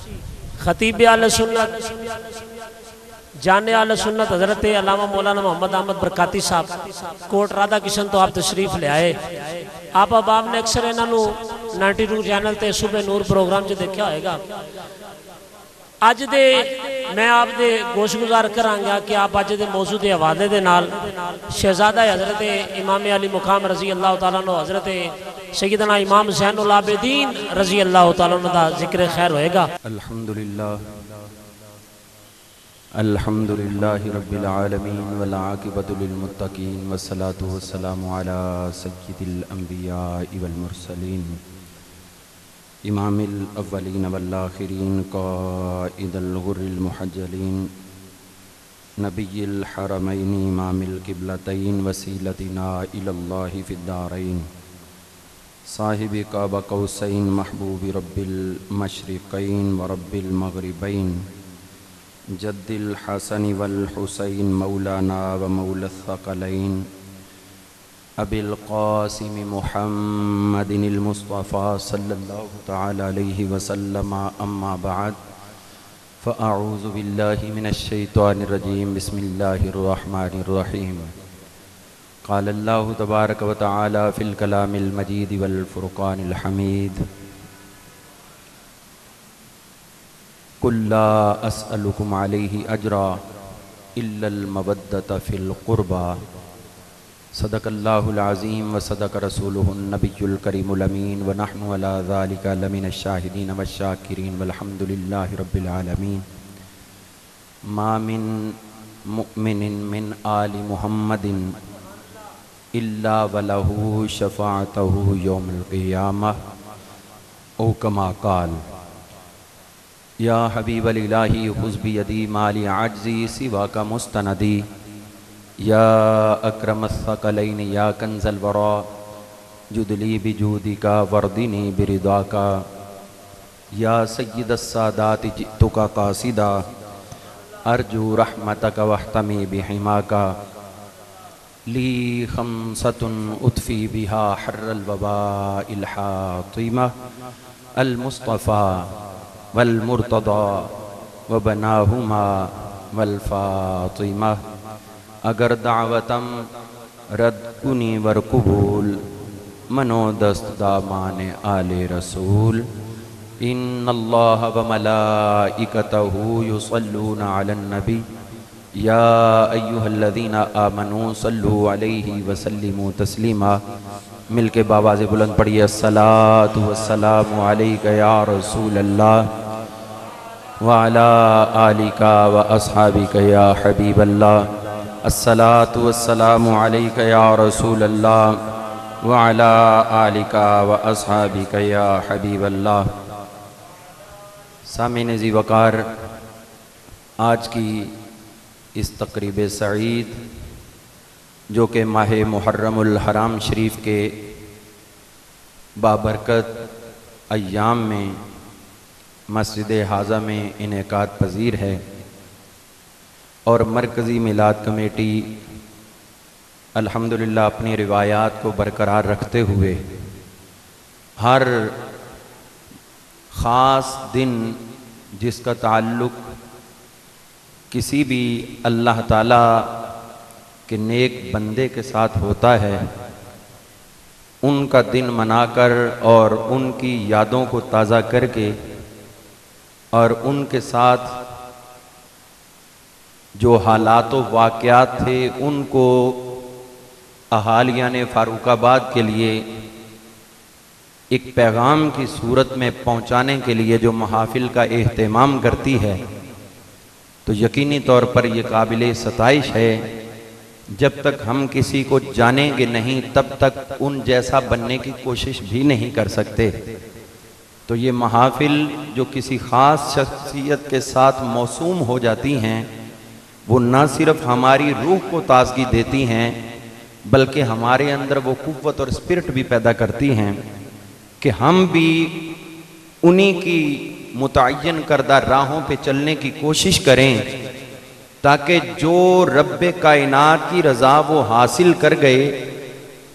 खतीब आले सुन्नत जाने आले सुन्नत हजरत अल्लामा मौलाना मोहम्मद अहमद बरकाती साहब कोट राधा किशन तो आप तशरीफ ले आए। आप अब आपने अक्सर इन्हों 92 चैनल ते सुबह नूर प्रोग्राम च देखा होगा। अज दे मैं आप दे गोशगुजार करांगा कि आप अज दे मौजू के हवाले दे नाल शहजादा हजरत इमाम अली मुकाम रजी अल्लाह तआला अन्हु हजरत सैयदना इमाम ज़ैनुल आबिदीन रजी अल्लाह तआला अन्हु दा जिक्र खैर होएगा। अल्हम्दुलिल्लाहि रब्बिल आलमीन वल आक़िबतु लिल मुत्तक़ीन वस्सलातु वस्सलामु अला सय्यिदिल अंबियाइ वल मुरसलीन इमामिल अव्वलीन वल आखिरीन क़ाइदुल गुर्रिल मुहज्जलीन नबिय्यिल हरमैन इमामिल क़िबलतैन वसीलतिना इलल्लाहि फिद्दारैन साहिबि काबा कौसैन महबूबि रब्बिल मशरिक़ैन व रब्बिल मग़रिबैन जद्दिल हसन वल हुसैन मौलाना व मौला थक़लैन अबिल क़ासिम मुहम्मदिनिल मुस्तफ़ा सल्लल्लाहु तआला अलैहि वसल्लम अम्मा बअद फ़अऊज़ु बिल्लाहि मिनश शैतानिर रजीम बिस्मिल्लाहिर रहमानिर रहीम क़ाल अल्लाहु तबारक व तआला फ़िल कलामिल मजीद वल फ़ुरक़ानिल हमीद कुल ला अस्अलुकुम अलैहि अजरा इल्लल मवद्दत फ़िल क़ुरबा सदक़ल्लाहुल अज़ीम व सदक़ रसूलुहुन नबियुल करीमुल अमीन व नहनु अला ज़ालिका लमिनश शाहिदीन वश्शाकिरीन वल्हम्दुलिल्लाहि रब्बिल आलमीन। मा मिन मुअ्मिनिन मिन आलि मुहम्मदिन इल्ला वलहु शफ़ाअतहु यौमुल क़ियामह औ कमा क़ाल या हबीबल इलाही खुज़ बियदी माली आज्ज़ी सिवाका मुस्तनदी या अक्रमस सकलैन या कंज़ल वरा जुदली बिजूदिका वर्दिनी बिरिदाका या सय्यदस सादाति जितुका कासिदा अर्जू रहमतक वहतमी बिहिमाका ली खमसतुन उतफ़ी बिहा हर्रल वबाइल हातिमा अल मुस्तफ़ा वल मुर्तदा व बनाहुमा वल फातिमा अगर दावतम रद कुनी वर कबूल मनोदस्त दामाने आले रसूल इन्नल्लाह व मलाइकतहु युसल्लूना अलन नबी या अय्युहल्लज़ीना आमनू सल्लु अलैहि व सल्लिमू तस्लीमा। मिल के बावाज़ बुलंद पढ़िए अस्सलातु वस्सलामु अलैका या रसूलल्लाह व अला आलिका व अस्हाबिका या हबीबल्लाह अस्सलातु वस्सलामु अलैका या रसूलल्लाह व अला आलिका व अस्हाबिका या हबीबल्लाह। सामीन ज़ी वक़ार, आज की इस तक़रीब सईद जो कि माह मुहर्रमुल हराम शरीफ के बाबरकत अय्याम में मस्जिद हाज़ा में इनेकाद पज़ीर है और मरकज़ी मिलाद कमेटी अल्हम्दुलिल्लाह अपनी रिवायात को बरकरार रखते हुए हर ख़ास दिन जिसका ताल्लुक़ किसी भी अल्लाह ताला के नेक बंदे के साथ होता है, उनका दिन मनाकर और उनकी यादों को ताज़ा करके और उनके साथ जो हालात व वाक़यात थे उनको अहालियाने फ़ारुखाबाद के लिए एक पैगाम की सूरत में पहुंचाने के लिए जो महफ़िल का एहतमाम करती है, तो यकीनी तौर पर यह काबिल सताइश है। जब तक हम किसी को जानेंगे नहीं तब तक उन जैसा बनने की कोशिश भी नहीं कर सकते। तो ये महफ़िल जो किसी ख़ास शख्सियत के साथ मौसूम हो जाती हैं, वो न सिर्फ हमारी रूह को ताज़गी देती हैं बल्कि हमारे अंदर वो कुव्वत और स्पिरिट भी पैदा करती हैं कि हम भी उन्हीं की मुतय्यन करदा राहों पे चलने की कोशिश करें, ताकि जो रब्बे कायनात की रज़ा वो हासिल कर गए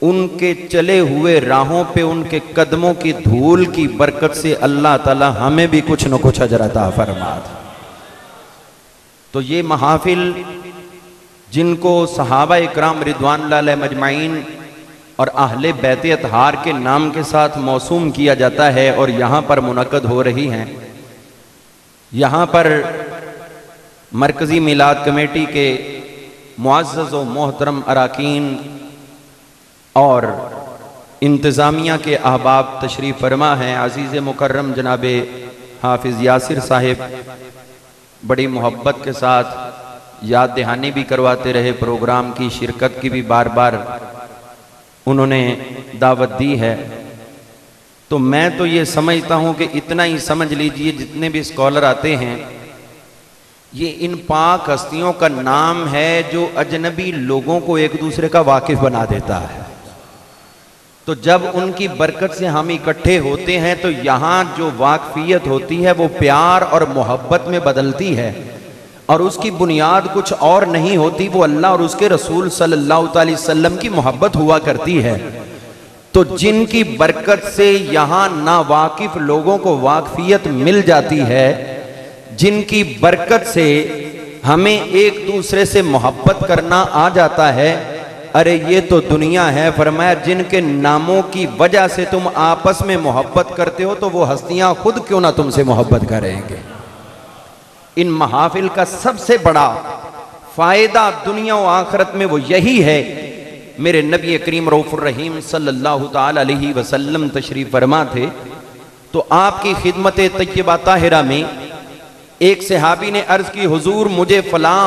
उनके चले हुए राहों पे उनके कदमों की धूल की बरकत से अल्लाह ताला हमें भी कुछ न कुछ अजर अता फरमा दे। तो ये महाफिल जिनको सहाबा इकराम रिदवानुल्लाह अलैहिम मजमाइन और अहले बैत अतहार के नाम के साथ मौसूम किया जाता है और यहाँ पर मुनक़द हो रही हैं। यहाँ पर मरकज़ी मिलाद कमेटी के मुअज़्ज़ज़ व मोहतरम अराकीन और इंतज़ामिया के अहबाब तशरीफ़ फरमा हैं। अज़ीज़ मुकर्रम जनाब हाफिज़ यासिर साहिब बड़ी मोहब्बत के साथ याद दहानी भी करवाते रहे, प्रोग्राम की शिरकत की भी बार बार उन्होंने दावत दी है। तो मैं तो ये समझता हूँ कि इतना ही समझ लीजिए, जितने भी स्कॉलर आते हैं ये इन पाक हस्तियों का नाम है जो अजनबी लोगों को एक दूसरे का वाकिफ बना देता है। तो जब उनकी बरकत से हम इकट्ठे होते हैं तो यहाँ जो वाकफियत होती है वो प्यार और मोहब्बत में बदलती है, और उसकी बुनियाद कुछ और नहीं होती, वो अल्लाह और उसके रसूल सल्लल्लाहु अलैहि वसल्लम की मोहब्बत हुआ करती है। तो जिनकी बरकत से यहाँ नावाकिफ लोगों को वाकफियत मिल जाती है, जिनकी बरकत से हमें एक दूसरे से मोहब्बत करना आ जाता है, अरे ये तो दुनिया है। फरमाया जिनके नामों की वजह से तुम आपस में मोहब्बत करते हो तो वो हस्तियां खुद क्यों ना तुमसे मोहब्बत करेंगे। इन महाफिल का सबसे बड़ा फायदा दुनिया और आखिरत में वो यही है। मेरे नबी करीम रऊफुर रहीम सल्लल्लाहु ताला अलैहि वसल्लम तशरीफ फरमा थे, तो आपकी खिदमत तय्यबा ताहिरा में एक सहाबी ने अर्ज की, हुजूर मुझे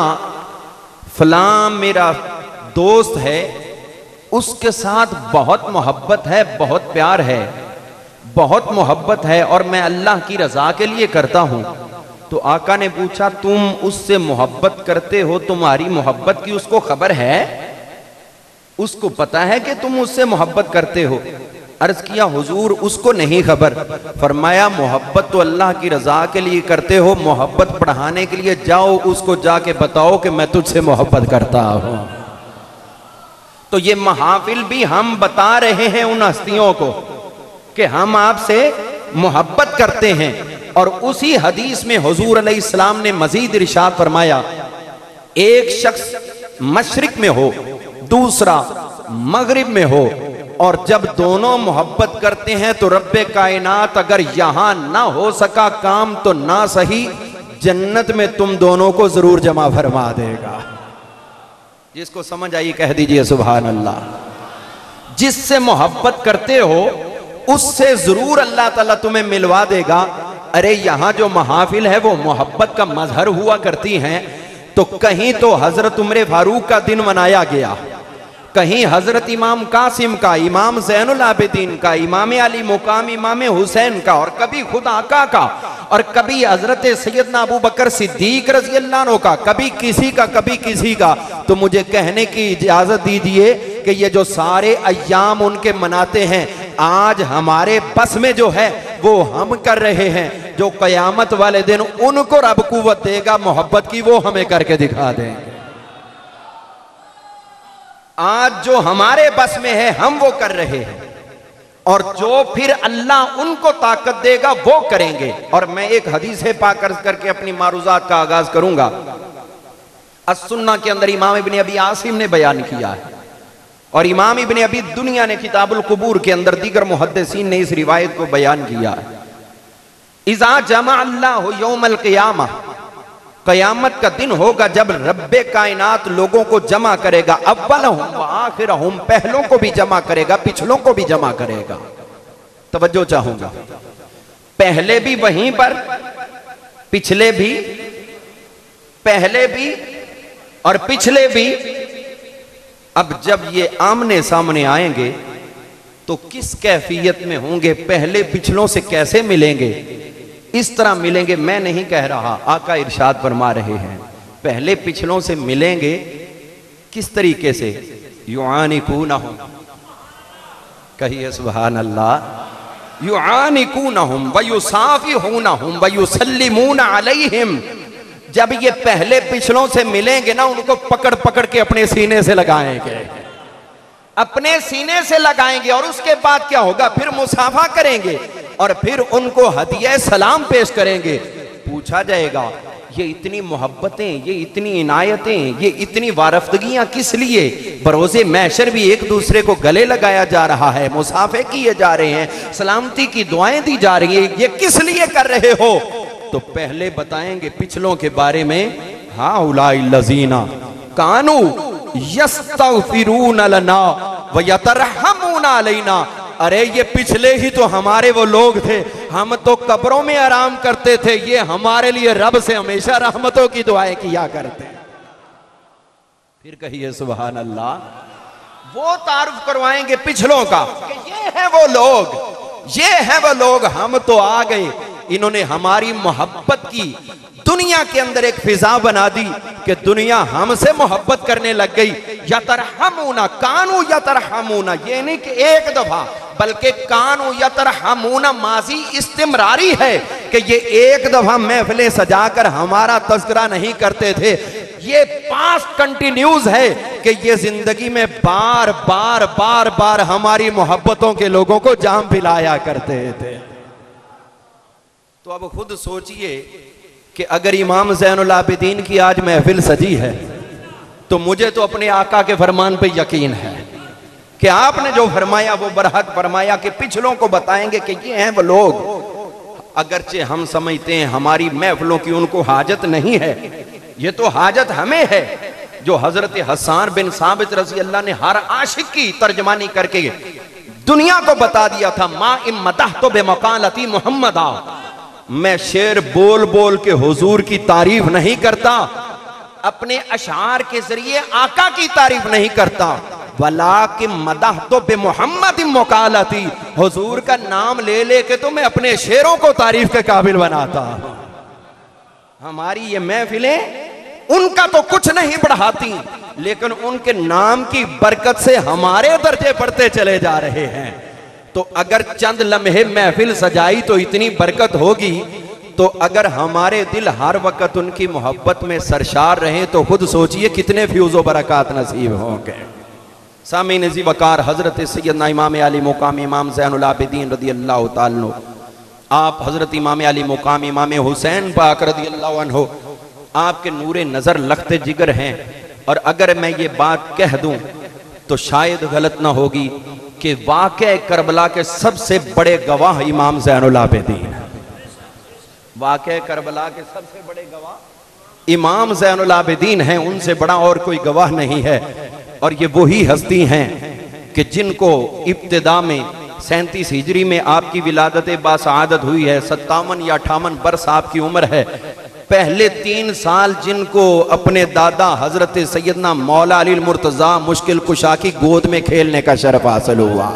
फलां मेरा दोस्त है, उसके साथ बहुत मोहब्बत है, बहुत प्यार है, बहुत मोहब्बत है और मैं अल्लाह की रजा के लिए करता हूं। तो आका ने पूछा, तुम उससे मोहब्बत करते हो, तुम्हारी मोहब्बत की उसको खबर है? उसको पता है कि तुम उससे मोहब्बत करते हो? अर्ज किया, हुजूर उसको नहीं खबर। फरमाया, मोहब्बत तो अल्लाह की रजा के लिए करते हो, मोहब्बत बढ़ाने के लिए जाओ, उसको जाके बताओ कि मैं तुझसे मोहब्बत करता हूं। तो ये महाफिल भी हम बता रहे हैं उन हस्तियों को कि हम आपसे मोहब्बत करते हैं। और उसी हदीस में हुजूर अलैहिस्सलाम ने मजीद इरशाद फरमाया, एक शख्स मशरिक में हो, दूसरा मगरिब में हो, और जब दोनों मोहब्बत करते हैं तो रब्बे कायनात अगर यहां ना हो सका काम तो ना सही, जन्नत में तुम दोनों को जरूर जमा फरमा देगा। जिसको समझ आई कह दीजिए सुभान अल्लाह। जिससे मोहब्बत करते हो उससे जरूर अल्लाह ताला तुम्हें मिलवा देगा। अरे यहां जो महाफिल है वो मोहब्बत का मजहर हुआ करती हैं। तो कहीं तो हजरत उमर फारूक का दिन मनाया गया, कहीं हजरत इमाम कासिम का, इमाम ज़ैनुल आबिदीन का, इमाम अली मुकाम इमाम हुसैन का, और कभी खुद आका का, और कभी हजरत सैयदना अबू बकर सिद्दीक रज़ी अल्लाह अन्हु का, कभी किसी का कभी किसी का। तो मुझे कहने की इजाजत दीजिए कि ये जो सारे अय्याम उनके मनाते हैं, आज हमारे बस में जो है वो हम कर रहे हैं। जो कयामत वाले दिन उनको रब कुव्वत देगा मोहब्बत की, वो हमें करके दिखा देंगे। आज जो हमारे बस में है हम वो कर रहे हैं, और जो फिर अल्लाह उनको ताकत देगा वो करेंगे। और मैं एक हदीस पाक अर्ज करके अपनी मारूजात का आगाज करूंगा। अस्सुन्ना के अंदर इमाम इब्ने अबी आसिम ने बयान किया है, और इमाम इब्ने अबी दुनिया ने किताबुल कुबूर के अंदर दीगर मुहद्दिसीन ने इस रिवायत को बयान किया है। इज़ा जमा अल्लाहु यौमल क़ियामा, कयामत का दिन होगा जब रब्बे कायनात लोगों को जमा करेगा, अव्वलहुम व आखिरहुम, पहलों को भी जमा करेगा, पिछलों को भी जमा करेगा। तवज्जो चाहूंगा, पहले भी वहीं पर, पिछले भी, पहले भी और पिछले भी। अब जब ये आमने सामने आएंगे तो किस कैफियत में होंगे, पहले पिछलों से कैसे मिलेंगे? इस तरह मिलेंगे, मैं नहीं कह रहा, आका इरशाद फरमा रहे हैं, पहले पिछलों से मिलेंगे। किस तरीके से? युआनिकूनहुम, कहिए सुभान अल्लाह। युआनिकूनहुम व युसाफिहूनहुम व युसल्लिमूना अलैहिम। जब ये पहले पिछलों से मिलेंगे ना, उनको पकड़ पकड़ के अपने सीने से लगाएंगे। अपने सीने से लगाएंगे और उसके बाद क्या होगा, फिर मुसाफा करेंगे और फिर उनको हदिया सलाम पेश करेंगे। पूछा जाएगा ये इतनी मोहब्बतें, ये इतनी इनायतें, ये इतनी वारफ्तगियां किस लिए? बरोज़े महशर भी एक दूसरे को गले लगाया जा रहा है, मुसाफे किए जा रहे हैं, सलामती की दुआएं दी जा रही है, ये किस लिए कर रहे हो? तो पहले बताएंगे पिछलों के बारे में। हाँ उलाई लजीना कानू यस्तगफिरून लना व यतरहमून अलैना। अरे ये पिछले ही तो हमारे वो लोग थे, हम तो कब्रों में आराम करते थे, ये हमारे लिए रब से हमेशा रहमतों की दुआएं किया करते। फिर कहिए सुभान अल्लाह। वो तारुफ करवाएंगे पिछलों का कि ये है वो लोग, ये है वो लोग, हम तो आ गए, इन्होंने हमारी मोहब्बत की दुनिया के अंदर एक फिजा बना दी कि दुनिया हमसे मोहब्बत करने लग गई। यतरहमूना कानू यतरहमूना, ये नहीं कि एक दफा, बल्कि कानू यतरहमूना माजी इस्तिमरारी है कि ये एक दफा महफिलें सजाकर हमारा तज़किरा नहीं करते थे, ये पास्ट कंटिन्यूज है कि ये जिंदगी में बार बार बार बार हमारी मोहब्बतों के लोगों को जाम पिलाया करते थे। तो अब खुद सोचिए कि अगर इमाम ज़ैनुल आबिदीन की आज महफिल सजी है तो मुझे तो अपने आका के फरमान पे यकीन है कि आपने जो फरमाया वो बरहक फरमाया कि पिछलों को बताएंगे कि ये हैं वो लोग। अगरचे हम समझते हैं हमारी महफिलों की उनको हाजत नहीं है, ये तो हाजत हमें है। जो हजरत हसन बिन साबित रज़ी अल्लाह ने हर आशिक की तर्जमानी करके दुनिया को बता दिया था, मा इम्मदह तो बेमकालती मोहम्मदा, मैं शेर बोल बोल के हुजूर की तारीफ नहीं करता, अपने अशार के जरिए आका की तारीफ नहीं करता, वलाकिन मदह तो बे मोहम्मद मुकालती, हुजूर का नाम ले लेके तो मैं अपने शेरों को तारीफ के काबिल बनाता। हमारी ये महफिलें उनका तो कुछ नहीं बढ़ाती, लेकिन उनके नाम की बरकत से हमारे दर्जे बढ़ते चले जा रहे हैं। तो अगर चंद लम्हे महफिल सजाई तो इतनी बरकत होगी, तो अगर हमारे दिल हर वक्त उनकी मोहब्बत में सरशार रहे तो खुद सोचिए कितने फ्यूज़ो बरक़ात नसीब होंगे। सामीन ज़ी वक़ार हज़रत सैयदना इमाम अली मुक़ाम इमाम ज़ैनुल आबिदीन रज़ियल्लाहु ताला अन्हु, आप हज़रत इमाम अली मुक़ाम इमाम हुसैन पाक रज़ियल्लाहु अन्हु, आपके नूरे नज़र लख्ते जिगर हैं। और अगर मैं ये बात कह दूं तो शायद गलत ना होगी कि वाक़या करबला के सबसे बड़े गवाह इमाम ज़ैनुल आबिदीन, वाक़या करबला के सबसे बड़े गवाह इमाम ज़ैनुल आबिदीन हैं, उनसे बड़ा और कोई गवाह नहीं है। और ये वही हस्ती हैं कि जिनको इब्तिदा में 37 हिजरी में आपकी विलादत बासआदत हुई है, 57 या 58 बरस आपकी उम्र है। पहले 3 साल जिनको अपने दादा हजरत सैयदना मौला अली मुर्तज़ा मुश्किल कुशा की गोद में खेलने का शरफ हासिल हुआ।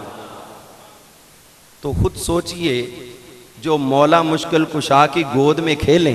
तो खुद सोचिए जो मौला मुश्किल कुशा की गोद में खेलें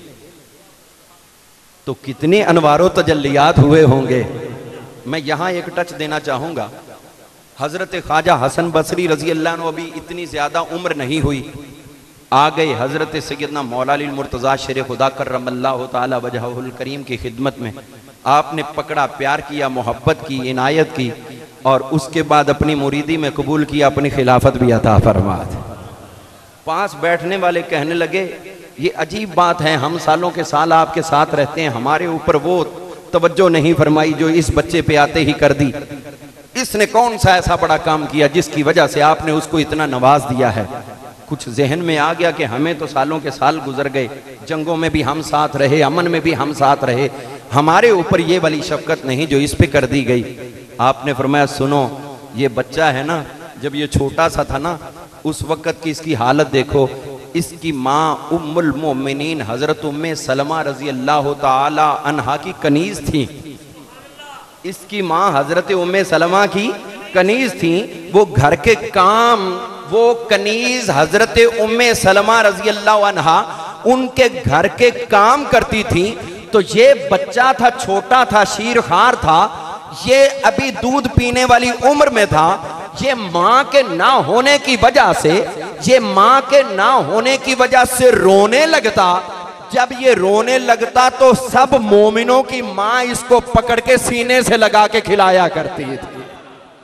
तो कितने अनवारो तजल्लियात हुए होंगे। मैं यहाँ एक टच देना चाहूँगा, हजरत ख्वाजा हसन बसरी रज़ी अल्लाह अन्हु अभी इतनी ज़्यादा उम्र नहीं हुई, आ गए हजरत सैयदना मौला अली मुर्तज़ा शेर खुदा करमल्लाहु ताला वजहुल करीम की खिदमत में। आपने पकड़ा, प्यार किया, मोहब्बत की, इनायत की और उसके बाद अपनी मुरीदी में कबूल किया, अपनी खिलाफत भी अता फरमा दी। पास बैठने वाले कहने लगे ये अजीब बात है, हम सालों के साल आपके साथ रहते हैं, हमारे ऊपर वो तवज्जो नहीं फरमाई जो इस बच्चे पे आते ही कर दी। इसने कौन सा ऐसा बड़ा काम किया जिसकी वजह से आपने उसको इतना नवाज दिया है। कुछ जहन में आ गया कि हमें तो सालों के साल गुजर गए, जंगों में भी हम साथ रहे, अमन में भी हम साथ रहे, हमारे ऊपर ये वाली शफकत नहीं जो इस पे कर दी गई। आपने फरमाया सुनो, ये बच्चा है ना, जब ये छोटा सा था ना, उस वक़्त की इसकी हालत देखो। इसकी माँ उम्मुल मोमिनीन हज़रत उम्मे सलमा रज़ी अल्लाह ताला अन्हा की कनीज़ थी। इसकी माँ हज़रत उम्मे सलमा की कनीज़ थी। वो घर के काम, वो कनीज़ हज़रत उम्मे सलमा रज़ी अल्लाह अन्हा उनके घर के काम करती थी। तो ये बच्चा था, छोटा था, शीरखार था, ये अभी दूध पीने वाली उम्र में था। ये माँ के ना होने की वजह से, ये माँ के ना होने की वजह से रोने लगता। जब ये रोने लगता तो सब मोमिनों की माँ इसको पकड़ के सीने से लगा के खिलाया करती थी।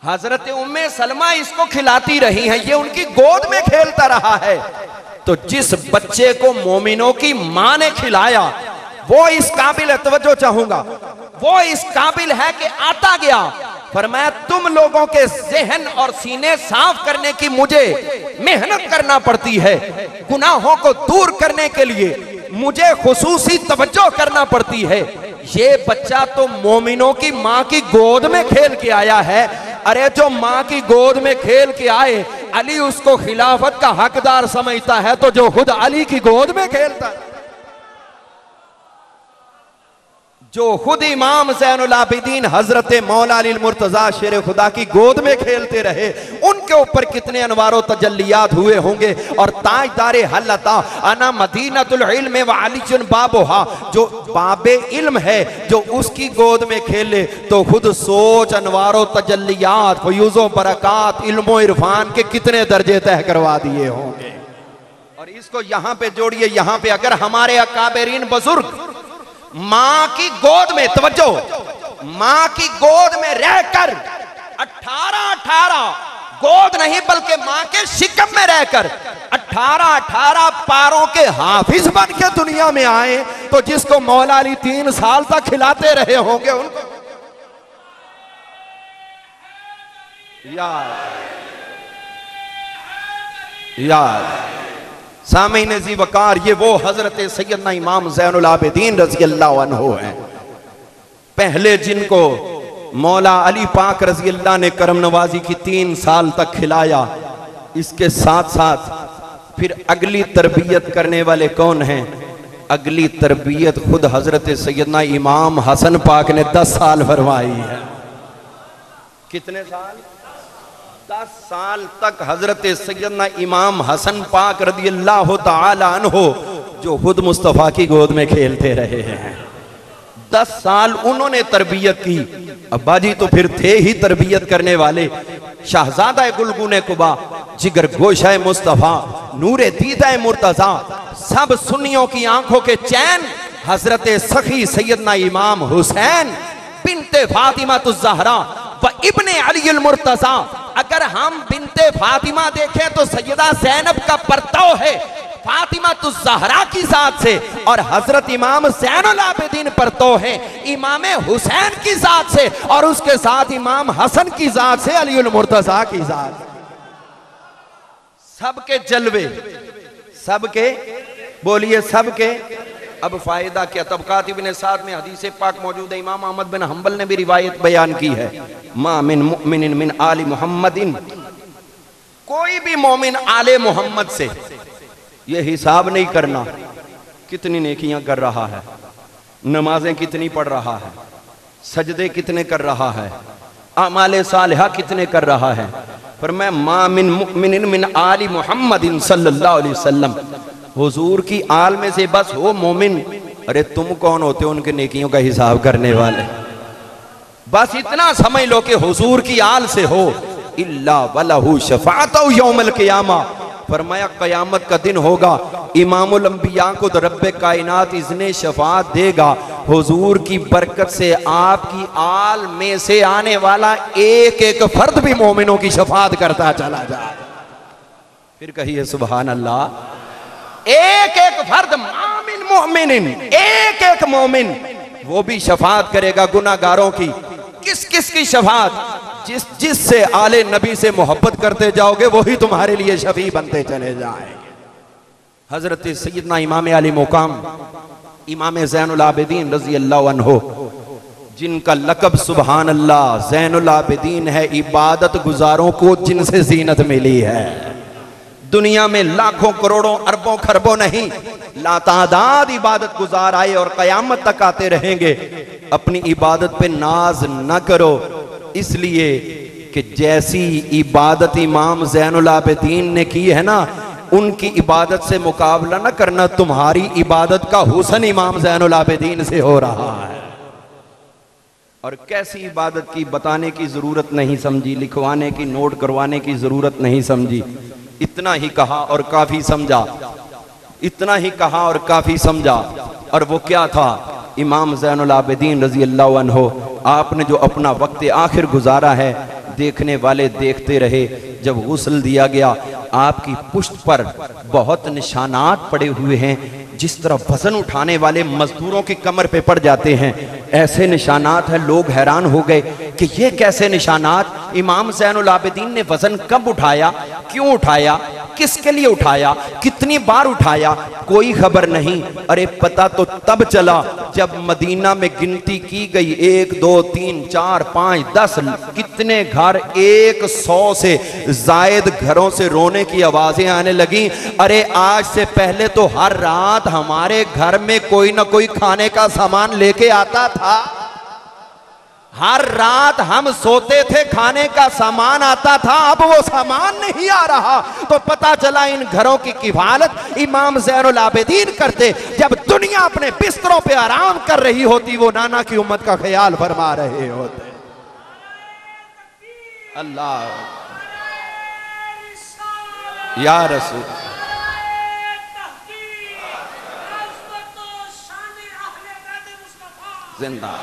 हजरत उम्मे सलमा इसको खिलाती रही हैं, ये उनकी गोद में खेलता रहा है। तो जिस बच्चे को मोमिनों की मां ने खिलाया वो इस काबिल है, तवज्जो चाहूंगा, वो इस काबिल है कि आता गया फरमाया तुम लोगों के ज़हन और सीने साफ करने की मुझे मेहनत करना पड़ती है, गुनाहों को दूर करने के लिए मुझे खुसूसी तवज्जो करना पड़ती है। ये बच्चा तो मोमिनों की मां की गोद में खेल के आया है। अरे जो मां की गोद में खेल के आए अली उसको खिलाफत का हकदार समझता है, तो जो खुद अली की गोद में खेलता है, जो खुद इमाम ज़ैनुल आबिदीन हजरत मौला अली मुर्तजा शेर खुदा की गोद में खेलते रहे, उनके ऊपर कितने अनवारो तजल्लियात हुए होंगे। और ताजदारे हल्लता अना मदीनतुल इल्म व अलीजुन बाबुहा, जो बाबे इल्म है जो उसकी गोद में खेले तो खुद सोच अनवारो तजल्लियात फयूज़ो बरकात इल्मो इरफान के कितने दर्जे तय करवा दिए होंगे। और इसको यहाँ पे जोड़िए, यहाँ पे अगर हमारे अकाबरीन बुजुर्ग मां की गोद में, तवज्जो, मां की गोद में रहकर 18 गोद नहीं बल्कि मां के शिकम में रहकर 18 पारों के हाफिज बन के दुनिया में आए, तो जिसको मौला अली 3 साल तक खिलाते रहे होंगे उनको याद सामीन ज़ी वकार, ये वो हजरत सैयदना इमाम ज़ैनुल आबिदीन रज़ी अल्लाह अन्हु हैं, पहले जिनको मौला अली पाक रज़ी अल्लाह ने करम नवाजी की 3 साल तक खिलाया। इसके साथ साथ फिर अगली तरबियत करने वाले कौन हैं? अगली तरबियत खुद हजरत सैयदना इमाम हसन पाक ने 10 साल फरमाई है। कितने साल? 10 साल तक हजरत सैयदना इमाम हसन पाक रदियल्लाहु ताला अन्हो जो खुद मुस्तफ़ा की गोद में खेलते रहे हैं, 10 साल उन्होंने तरबियत की। अब्बा जी तो फिर थे ही तरबियत करने वाले, शाहजादा गुलगुने कुबा, जिगर गोशा मुस्तफ़ा, नूरे दीदा मुर्तजा, सब सुन्नियों की आंखों के चैन हजरत सखी सैयदना इमाम हुसैन बिनते फातिमा ज़हरा व इब्ने अली मुर्तजा। अगर हम बिनते फातिमा देखें तो सैयदा ज़ैनब का परताव है फातिमा ज़हरा की जात से, और हजरत इमाम ज़ैनुल आबिदीन परताव है इमाम हुसैन की जात से, और उसके साथ इमाम हसन की जात से, अली मुर्तजा की जात। सबके जलवे, सबके, बोलिए सबके। अब फायदा क्या, तबकात इब्ने साद में हदीस पाक मौजूद है, इमाम अहमद बिन हंबल ने भी रिवायत बयान की है, मा मिन मुमिनिन मिन आले मुहम्मदिन, कोई भी मोमिन आले मोहम्मद से ये हिसाब नहीं करना कितनी नेकियां कर रहा है, नमाजें कितनी पढ़ रहा है, सजदे कितने कर रहा है, आमाले सालिहा कितने कर रहा है, पर मैं मा मिन मुमिनिन मिन आले मुहम्मदिन सल्लल्लाहु अलैहि वसल्लम, हुजूर की आल में से बस हो मोमिन। अरे तुम कौन होते हो उनके नेकियों का हिसाब करने वाले? बस इतना समझ लो कि हुजूर की आल से हो। इल्ला वलहु शफाअतु यौमल क़ियामा, फरमाया क़यामत का दिन होगा, इमामुल अंबिया को तो रब्बे कायनात इज़्ने शफाअत देगा, हुजूर की बरकत से आपकी आल में से आने वाला एक एक फर्द भी मोमिनों की शफाअत करता चला जाए। फिर कहिए सुभान अल्लाह। एक एक फर्द मामिन मोमिन, एक एक मोमिन वो भी शफाअत करेगा गुनाहगारों की। किस किस की शफाअत? जिससे आले नबी से मोहब्बत करते जाओगे वही तुम्हारे लिए शफी बनते चले जाएंगे। हजरत सैयदना इमाम आली मुकाम इमाम ज़ैनुल आबिदीन रज़ी अल्लाह अन्हो, जिनका लक़ब सुभान अल्लाह ज़ैनुल आबिदीन है, इबादत गुजारों को जिनसे जीनत मिली है। दुनिया में लाखों करोड़ों अरबों खरबों नहीं, लातादाद इबादत गुजार आए और क़यामत तक आते रहेंगे। अपनी इबादत पे नाज न करो, इसलिए कि जैसी इबादत इमाम ज़ैनुल आबिदीन ने की है ना, उनकी इबादत से मुकाबला न करना। तुम्हारी इबादत का हुस्न इमाम ज़ैनुल आबिदीन से हो रहा है। और कैसी इबादत की बताने की ज़रूरत नहीं समझी, लिखवाने की, नोट करवाने की ज़रूरत नहीं समझी। इतना ही कहा और काफ़ी समझा, इतना ही कहा और काफ़ी समझा। और वो क्या था? इमाम ज़ैनुल आबिदीन रज़ी अल्लाह अन्हो, आपने जो अपना वक्त आखिर गुजारा है, देखने वाले देखते रहे। जब गुस्ल दिया गया, आपकी पुष्ट पर बहुत निशानात पड़े हुए हैं, जिस तरह वजन उठाने वाले मजदूरों की कमर पे पड़ जाते हैं, ऐसे निशानात हैं। लोग हैरान हो गए कि ये कैसे निशानात। इमाम ज़ैनुल आबिदीन ने वजन कब उठाया, क्यों उठाया, किसके लिए उठाया, कितनी बार उठाया, कोई खबर नहीं। अरे पता तो तब चला जब मदीना में गिनती की गई, 1 2 3 4 5 10 कितने घर, 100 से जायद घरों से रोने की आवाजें आने लगी। अरे आज से पहले तो हर रात हमारे घर में कोई ना कोई खाने का सामान लेके आता था। हर रात हम सोते थे, खाने का सामान आता था, अब वो सामान नहीं आ रहा। तो पता चला इन घरों की किफालत इमाम ज़ैनुल आबिदीन करते। जब दुनिया अपने बिस्तरों पे आराम कर रही होती, वो नाना की उम्मत का ख्याल फरमा रहे होते। अल्लाह या रसूल, जिंदा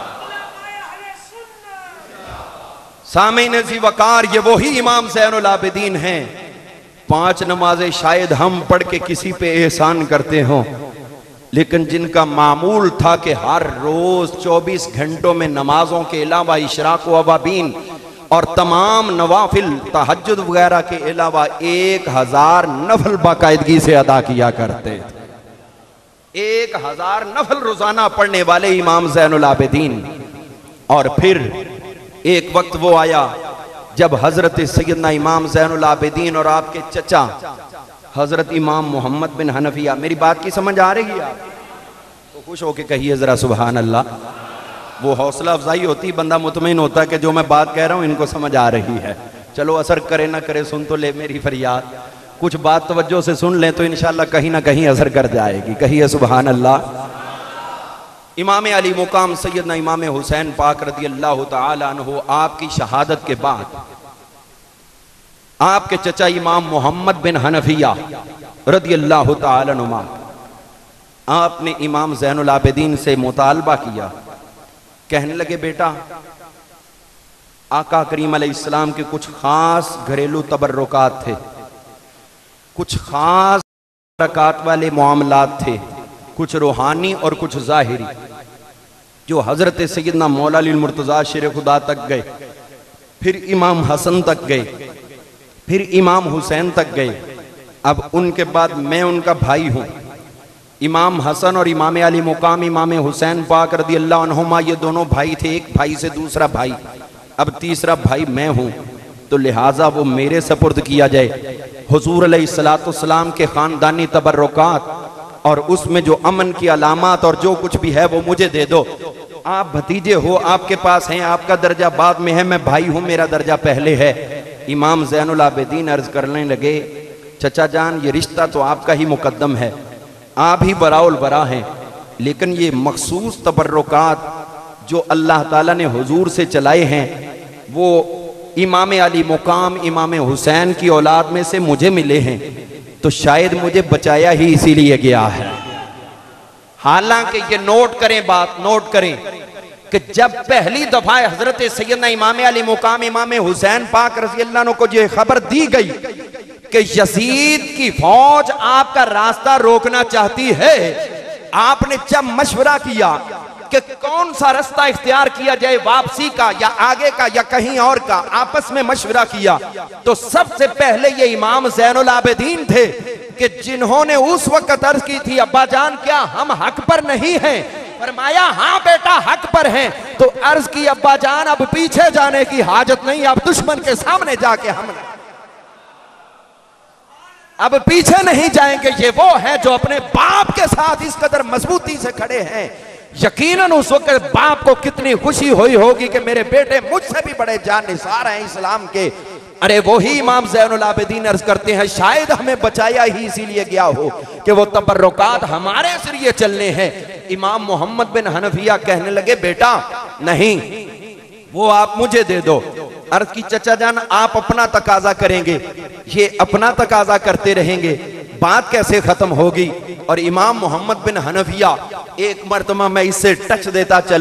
सामीन ज़ी वकार, ये वही इमाम ज़ैनुल आबिदीन हैं। 5 नमाजें शायद हम पढ़ के किसी पे एहसान करते हों, लेकिन जिनका मामूल था कि हर रोज 24 घंटों में नमाजों के अलावा इशराक व अवाबीन और तमाम नवाफिल तहज्जुद वगैरह के अलावा 1000 नफल बाकायदगी से अदा किया करते थे। 1000 नफल रोजाना पढ़ने वाले इमाम ज़ैनुल आबिदीन। और फिर एक वक्त वो आया जब हजरत सैयदना इमाम ज़ैनुल आबिदीन और आपके चचा हजरत इमाम मोहम्मद बिन हनफिया, मेरी बात की समझ आ रही है आप तो खुश होके कहिए जरा सुभान अल्लाह। वो हौसला अफजाई होती, बंदा मुतमईन होता है कि जो मैं बात कह रहा हूं इनको समझ आ रही है। चलो असर करे ना करे, सुन तो ले मेरी फरियाद। कुछ बात तवज्जो से सुन लें तो इंशाअल्लाह कहीं ना कहीं असर कर जाएगी। कहिए सुभान अल्लाह। इमाम अली मुकाम सैयदना इमाम हुसैन पाक रज़ी अल्लाह तआला अन्हु, आपकी शहादत के बाद आपके चचा इमाम मोहम्मद बिन हनफिया रज़ी अल्लाह तआला अन्हुमा, आपने इमाम ज़ैनुल आबिदीन से मुतालबा किया। कहने लगे बेटा, आका करीम अलैहिस्सलाम के कुछ खास घरेलू तबर्रुकात थे, कुछ खास बरक़ात वाले मामलात थे, कुछ रूहानी और कुछ ज़ाहिरी, जो हजरत सैयदना मौला अली मुर्तज़ा शेर खुदा तक गए, फिर इमाम हसन तक गए, फिर इमाम हुसैन तक गए। अब उनके बाद मैं उनका भाई हूँ। इमाम हसन और इमाम अली मुकाम इमाम हुसैन पाक रज़ी अल्लाह अन्हुमा, ये दोनों भाई थे, एक भाई से दूसरा भाई, अब तीसरा भाई मैं हूँ, तो लिहाजा वो मेरे सपुर्द किया जाए। हुजूर अलैहिस्सलाम के ख़ानदानी तबर्रुकात और उसमें जो अमन की अलामात और जो कुछ भी है वो मुझे दे दो। आप भतीजे हो, आपके पास हैं, आपका दर्जा बाद में है, मैं भाई हूँ, मेरा दर्जा पहले है। इमाम ज़ैनुल आबिदीन अर्ज करने लगे, चचा जान ये रिश्ता तो आपका ही मुकद्दम है, आप ही बराउल बरा हैं, लेकिन ये मखसूस तबर्रुकात जो अल्लाह ताला ने हुजूर से चलाए हैं वो इमाम अली मुकाम इमाम हुसैन की औलाद में से मुझे मिले हैं, तो शायद मुझे बचाया ही इसीलिए गया है। हालांकि ये नोट करें, बात नोट करें कि जब पहली दफा हजरत सैयदना इमाम अली मुकाम इमाम हुसैन पाक रज़ी अल्लाह अन्हु को ये खबर दी गई कि यजीद की फौज आपका रास्ता रोकना चाहती है, आपने जब मशवरा किया कि कौन सा रास्ता इख्तियार किया जाए, वापसी का या आगे का या कहीं और का, आपस में मशवरा किया तो सबसे पहले ये इमाम ज़ैनुल आबिदीन थे कि जिन्होंने उस वक्त अर्ज की थी, अब्बा जान क्या हम हक पर नहीं हैं? फरमाया हाँ बेटा हक पर हैं। तो अर्ज की अब्बा जान अब पीछे जाने की हाजत नहीं, अब दुश्मन के सामने जाके हमला, अब पीछे नहीं जाएंगे। ये वो है जो अपने बाप के साथ इस कदर मजबूती से खड़े हैं। यकीनन उस वक्त बाप को कितनी खुशी हुई होगी कि मेरे बेटे मुझसे भी बड़े जानिसार हैं इस्लाम के। अरे वही इमाम ज़ैनुल आबिदीन अर्ज करते हैं, शायद हमें बचाया ही इसीलिए गया हो कि वो तबर्रुकात हमारे जरिए चलने हैं। इमाम मोहम्मद बिन हनफिया कहने लगे, बेटा नहीं, वो आप मुझे दे दो। अर्ज की चचा जान आप अपना तकाजा करेंगे, ये अपना तकाजा करते रहेंगे, बात कैसे खत्म होगी? और इमाम मोहम्मद बिन हनफिया, एक मर्तबा मैं इससे टच देता चलूं,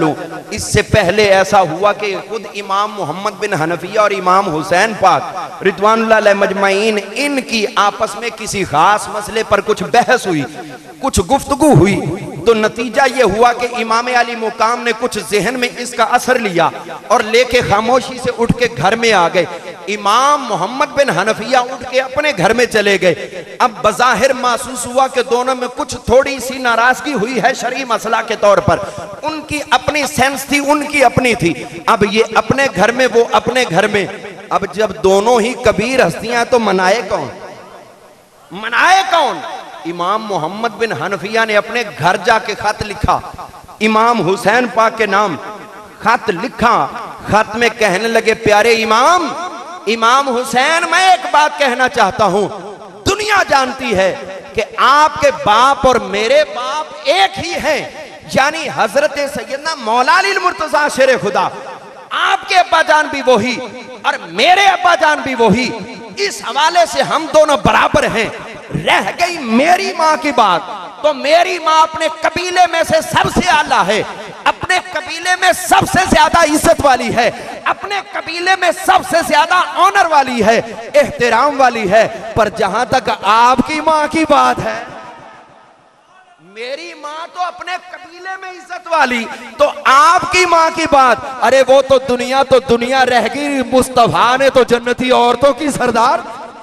इससे पहले ऐसा हुआ कि खुद इमाम मोहम्मद बिन हनफिया और इमाम हुसैन पाक रिदवानुल्लाह अलैहि मजमाइन, इनकी आपस में किसी खास मसले पर कुछ बहस हुई, कुछ गुफ्तगू हुई। तो नतीजा ये हुआ कि इमाम अली मुकाम ने कुछ जहन में इसका असर लिया और लेके खामोशी से उठ के घर में आ गए। इमाम मोहम्मद बिन हनफिया उठ के अपने घर में चले गए। अब बज़ाहिर महसूस हुआ कि दोनों में कुछ थोड़ी सी नाराजगी हुई है शरई मसला के तौर पर। उनकी अपनी सेंस थी, उनकी अपनी थी। अब ये अपने घर में, वो अपने घर में। अब जब दोनों ही कबीर हस्तियां, तो मनाए कौन? मनाए कौन? इमाम मोहम्मद बिन हनफिया ने अपने घर जाके खत लिखा, इमाम हुसैन पाक के नाम खत लिखा। खत में कहने लगे, प्यारे इमाम, इमाम हुसैन, मैं एक बात कहना चाहता हूं। दुनिया जानती है कि आपके बाप और मेरे बाप एक ही हैं, यानी हजरत सैयदना मौला अली मुर्तजा शेर खुदा। आपके अब्बा जान भी वही और मेरे अब्बा जान भी वही। इस हवाले से हम दोनों बराबर हैं। रह गई मेरी माँ की बात, तो मेरी माँ अपने कबीले में से सबसे आला है, अपने कबीले में सबसे ज्यादा इज्जत वाली है, अपने कबीले में सबसे ज्यादा ऑनर वाली है, एहतराम वाली है। पर जहां तक आपकी माँ की बात है, मेरी माँ तो अपने कबीले में इज्जत वाली, तो आपकी माँ की बात, अरे वो तो दुनिया रह गई। मुस्तफा ने तो जन्नती औरतों की सरदार,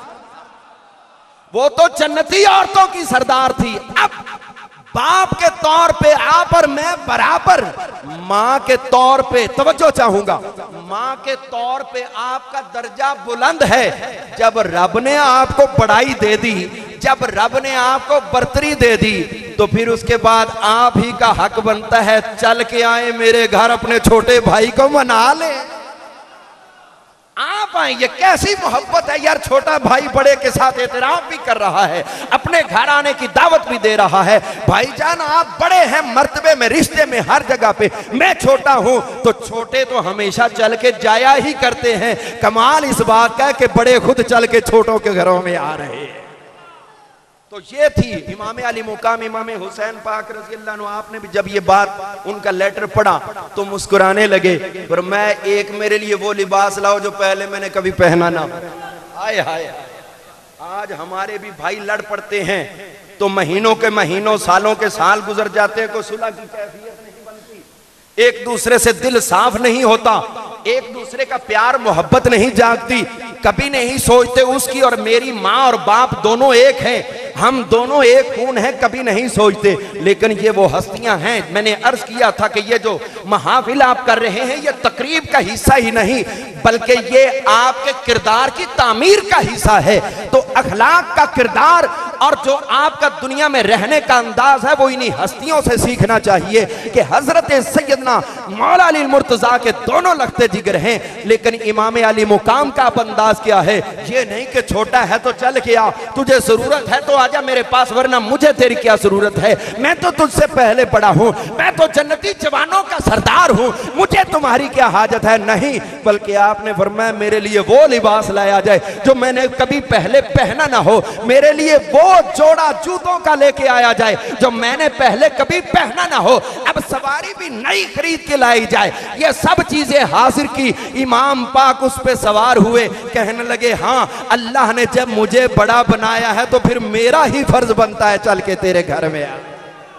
वो तो जन्नती औरतों की सरदार थी। अब बाप के तौर पे आप और मैं बराबर, मां के तौर पे तवज्जो चाहूंगा, मां के तौर पे आपका दर्जा बुलंद है। जब रब ने आपको बड़ाई दे दी, जब रब ने आपको बर्तरी दे दी, तो फिर उसके बाद आप ही का हक बनता है चल के आए मेरे घर, अपने छोटे भाई को मना ले। आप आए, ये कैसी मोहब्बत है यार। छोटा भाई बड़े के साथ एहतराम भी कर रहा है, अपने घर आने की दावत भी दे रहा है। भाईजान आप बड़े हैं मर्तबे में, रिश्ते में, हर जगह पे। मैं छोटा हूं तो छोटे तो हमेशा चल के जाया ही करते हैं। कमाल इस बात का कि बड़े खुद चल के छोटों के घरों में आ रहे हैं। तो ये थी इमाम अली मुकाम इमाम हुसैन पाक रज़ी अल्लाह अन्हु। आपने भी जब ये बात उनका लेटर पढ़ा तो मुस्कुराने लगे। पर मैं एक मेरे लिए वो लिबास लाओ जो पहले मैंने कभी पहना ना। हाय हाय, आज हमारे भी भाई लड़ पड़ते हैं तो महीनों के महीनों, सालों के साल गुजर जाते हैं, कोई सुलह की कैफियत नहीं बनती, एक दूसरे से दिल साफ नहीं होता, एक दूसरे का प्यार मोहब्बत नहीं जागती। कभी नहीं सोचते उसकी और मेरी माँ और बाप दोनों एक हैं, हम दोनों एक खून हैं, कभी नहीं सोचते। लेकिन ये वो हस्तियां हैं। मैंने अर्ज किया था कि ये जो महफिल आप कर रहे हैं, ये तकरीब का हिस्सा ही नहीं बल्कि ये आपके किरदार की तामीर का हिस्सा है। तो अखलाक का किरदार और जो आपका दुनिया में रहने का अंदाज है, वो इन्हीं हस्तियों से सीखना चाहिए कि हजरत सैयदना मौला अली मुर्तजा के दोनों लगते जिगर हैं। लेकिन इमाम अली मुकाम का अंदाज क्या है? ये नहीं कि छोटा है तो चल के आ, तुझे जरूरत है तो आजा मेरे पास, वरना मुझे तेरी क्या जरूरत है, मैं तो तुझसे पहले बड़ा हूं, मैं तो जन्नती जवानों का सरदार हूं, मुझे तुम्हारी क्या हाजत है। नहीं, बल्कि आपने फरमाया मेरे लिए वो लिबास लाया जाए जो मैंने कभी पहले पहना ना हो, मेरे लिए वो जोड़ा जूतों का लेके आया जाए जो मैंने पहले कभी पहना ना हो, अब सवारी भी नई खरीद के लाई जाए। ये सब चीजें हाजिर की। इमाम पाक उस पे सवार हुए, कहने लगे हाँ, अल्लाह ने जब मुझे बड़ा बनाया है तो फिर मेरा ही फर्ज बनता है चल के तेरे घर में आ।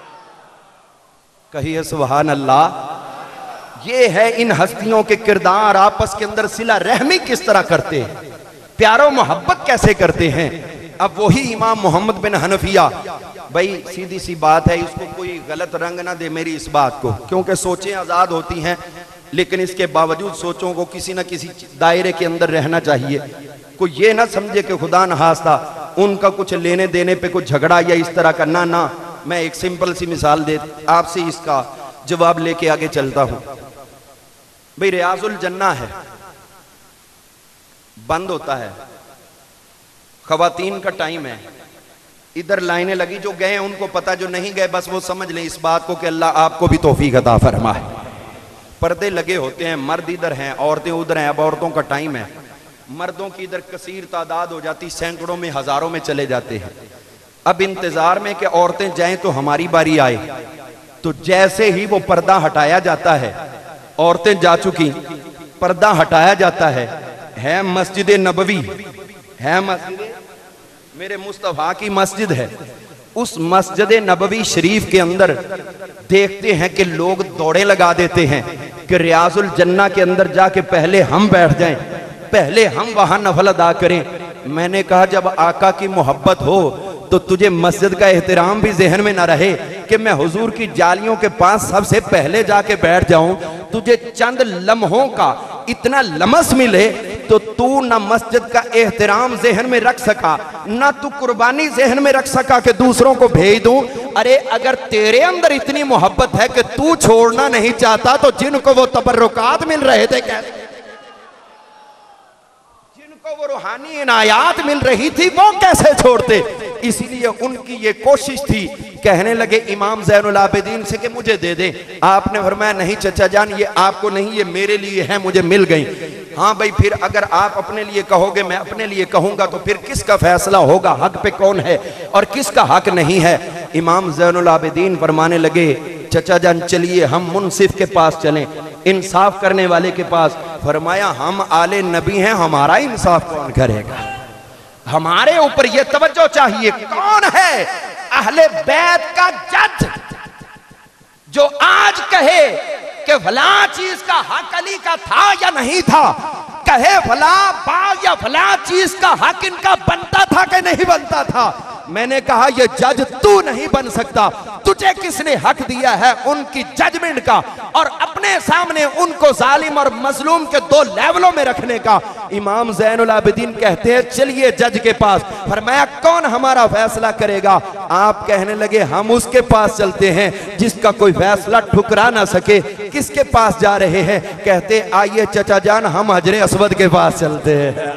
कहिए सुभान अल्लाह। ये है इन हस्तियों के किरदार, आपस के अंदर सिला रहमी किस तरह करते हैं, प्यारो मोहब्बत कैसे करते हैं। अब वही इमाम मोहम्मद बिन हनफिया, भाई सीधी सी बात है, इसको कोई गलत रंग ना दे मेरी इस बात को, क्योंकि सोचें आजाद होती हैं, लेकिन इसके बावजूद सोचों को किसी न किसी दायरे के अंदर रहना चाहिए। कोई ये ना समझे कि खुदा न खास्ता उनका कुछ लेने देने पे कुछ झगड़ा या इस तरह का, ना ना। मैं एक सिंपल सी मिसाल दे आपसे इसका जवाब लेके आगे चलता हूं। भाई रियाजुल जन्ना है, बंद होता है, खवातीन का टाइम है, इधर लाइनें लगी, जो गए उनको पता, जो नहीं गए बस वो समझ लें इस बात को कि अल्लाह आपको भी तौफीक अता फरमाए। पर्दे लगे होते हैं, मर्द इधर हैं, औरतें उधर हैं। अब औरतों का टाइम है, मर्दों की इधर कसीर तादाद हो जाती, सैकड़ों में हजारों में चले जाते हैं। अब इंतजार में कि औरतें जाएं तो हमारी बारी आए, तो जैसे ही वो पर्दा हटाया जाता है औरतें जा चुकी, पर्दा हटाया जाता है मस्जिद नबवी, है मस्जिद मेरे मुस्तफा की मस्जिद है। उस मस्जिद नबवी शरीफ के अंदर देखते हैं कि लोग दौड़े लगा देते हैं कि रियाजुल जन्ना के अंदर जाके पहले हम बैठ जाएं, पहले हम वहां नफल अदा करें। मैंने कहा जब आका की मोहब्बत हो तो तुझे मस्जिद का एहतराम भी जहन में ना रहे कि मैं हुजूर की जालियों के पास सबसे पहले जाके बैठ जाऊं, तुझे चंद लम्हों का इतना लमस मिले तो तू ना मस्जिद का एहतराम जहन में रख सका, ना तू कुर्बानी जहन में रख सका कि दूसरों को भेज दूं। अरे अगर तेरे अंदर इतनी मोहब्बत है कि तू छोड़ना नहीं चाहता तो जिनको वो तबर्रुकात मिल रहे थे, जिनको वो रूहानी इनायात मिल रही थी, वो कैसे छोड़ते। इसलिए उनकी ये कोशिश थी। कहने लगे इमाम ज़ैनुल आबिदीन से कि मुझे दे दे। आपने फरमाया नहीं चचा जान, ये आपको नहीं, ये मेरे लिए है, मुझे मिल गई। हाँ भाई, फिर अगर आप अपने लिए कहोगे, मैं अपने लिए कहूंगा, तो फिर किसका फैसला होगा, हक पे कौन है और किसका हक नहीं है। इमाम ज़ैनुल आबिदीन फरमाने लगे चचा जान चलिए हम मुनसिफ के पास चलें, इंसाफ करने वाले के पास। फरमाया हम आले नबी हैं, हमारा इंसाफ कौन करेगा, हमारे ऊपर ये तवज्जो चाहिए। कौन है अहले बैत का जज जो आज कहे कि फला चीज का हक अली का था या नहीं था, कहे फला बात या फला चीज का हक इनका बनता था कि नहीं बनता था। मैंने कहा ये जज तू नहीं बन सकता, तुझे किसने हक दिया है उनकी जजमेंट का और अपने सामने उनको जालिम और मजलूम के दो लेवलों में रखने का। इमाम ज़ैनुल आबिदीन कहते हैं चलिए जज के पास। फरमाया कौन हमारा फैसला करेगा। आप कहने लगे हम उसके पास चलते हैं जिसका कोई फैसला ठुकरा ना सके। किसके पास जा रहे हैं। कहते आइए चचा जान हम हजरे अस्वद के पास चलते हैं।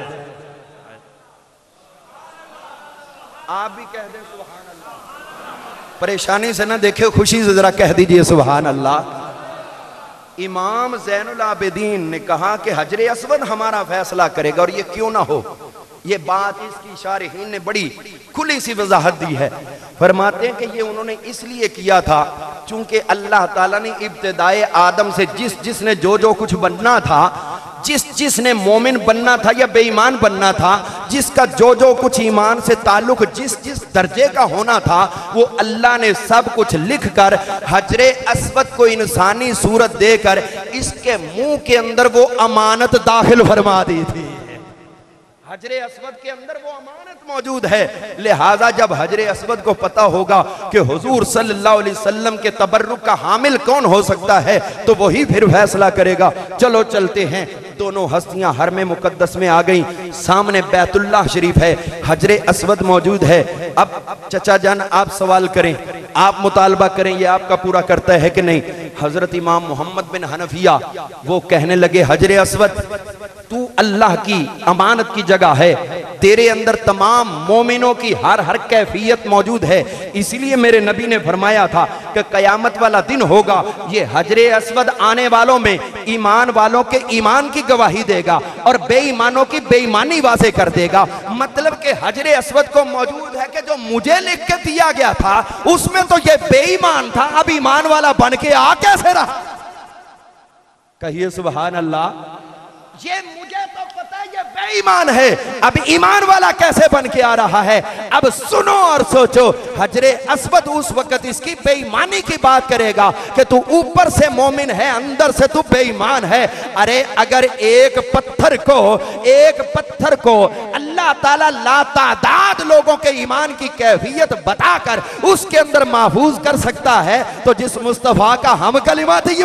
आप भी कह दें सुभान अल्लाह, परेशानी से ना देखे, खुशी से जरा कह दीजिए सुभान अल्लाह। इमाम ज़ैनुल आबिदीन ने कहा कि हजरे अस्वद हमारा फैसला करेगा और ये क्यों ना हो। ये बात इसकी शारहीन ने बड़ी खुली सी वजाहत दी है। फरमाते हैं कि ये उन्होंने इसलिए किया था चूंकि अल्लाह ताला ने इब्तिदाए आदम से जिसने जो कुछ बनना था, जिसने मोमिन बनना था या बेईमान बनना था, जिसका जो कुछ ईमान से ताल्लुक जिस दर्जे का होना था, वो अल्लाह ने सब कुछ लिख कर हजरे अस्वद को इंसानी सूरत देकर इसके मुंह के अंदर वो अमानत दाखिल फरमा दी थी। हजरे अस्वद के अंदर वो अमानत मौजूद है। लिहाजा जब हजरे अस्वद को पता होगा कि हुजूर सल्लल्लाहु अलैहि वसल्लम के तबर्रुक का हामिल कौन हो सकता है, तो वही फिर फैसला करेगा। चलो चलते हैं। दोनों हस्तियां हरम मुकद्दस में आ गई। सामने बैतुल्लाह शरीफ है, हजरे अस्वद मौजूद है। अब चचा जान आप सवाल करें, आप मुतालबा करें, ये आपका पूरा करता है कि नहीं। हजरत इमाम मोहम्मद बिन हनफिया वो कहने लगे हजरे अस्वद तू अल्लाह की अमानत की जगह है, तेरे अंदर तमाम मोमिनों की हर कैफियत मौजूद है। इसीलिए मेरे नबी ने फरमाया था कि कयामत वाला दिन होगा, ये हजरे अस्वद आने वालों में ईमान वालों के ईमान की गवाही देगा और बेईमानों की बेईमानी वाज़े कर देगा। मतलब कि हजरे अस्वद को मौजूद है कि जो मुझे लिख के दिया गया था उसमें तो ये बेईमान था, अब ईमान वाला बन के आ कैसे रहा। कहिए सुभान अल्लाह। ये मुझे तो पता है ये बेईमान है, अब ईमान वाला कैसे बन के आ रहा है। अब सुनो और सोचो, हजरे अस्वद उस वक्त इसकी बेईमानी की बात करेगा कि तू ऊपर से मोमिन है, अंदर से तू बेईमान है। अरे अगर एक पत्थर को अल्लाह ताला लातादाद लोगों के ईमान की कैफियत बताकर उसके अंदर महफूज कर सकता है, तो जिस मुस्तफा का हम कलिमा थे,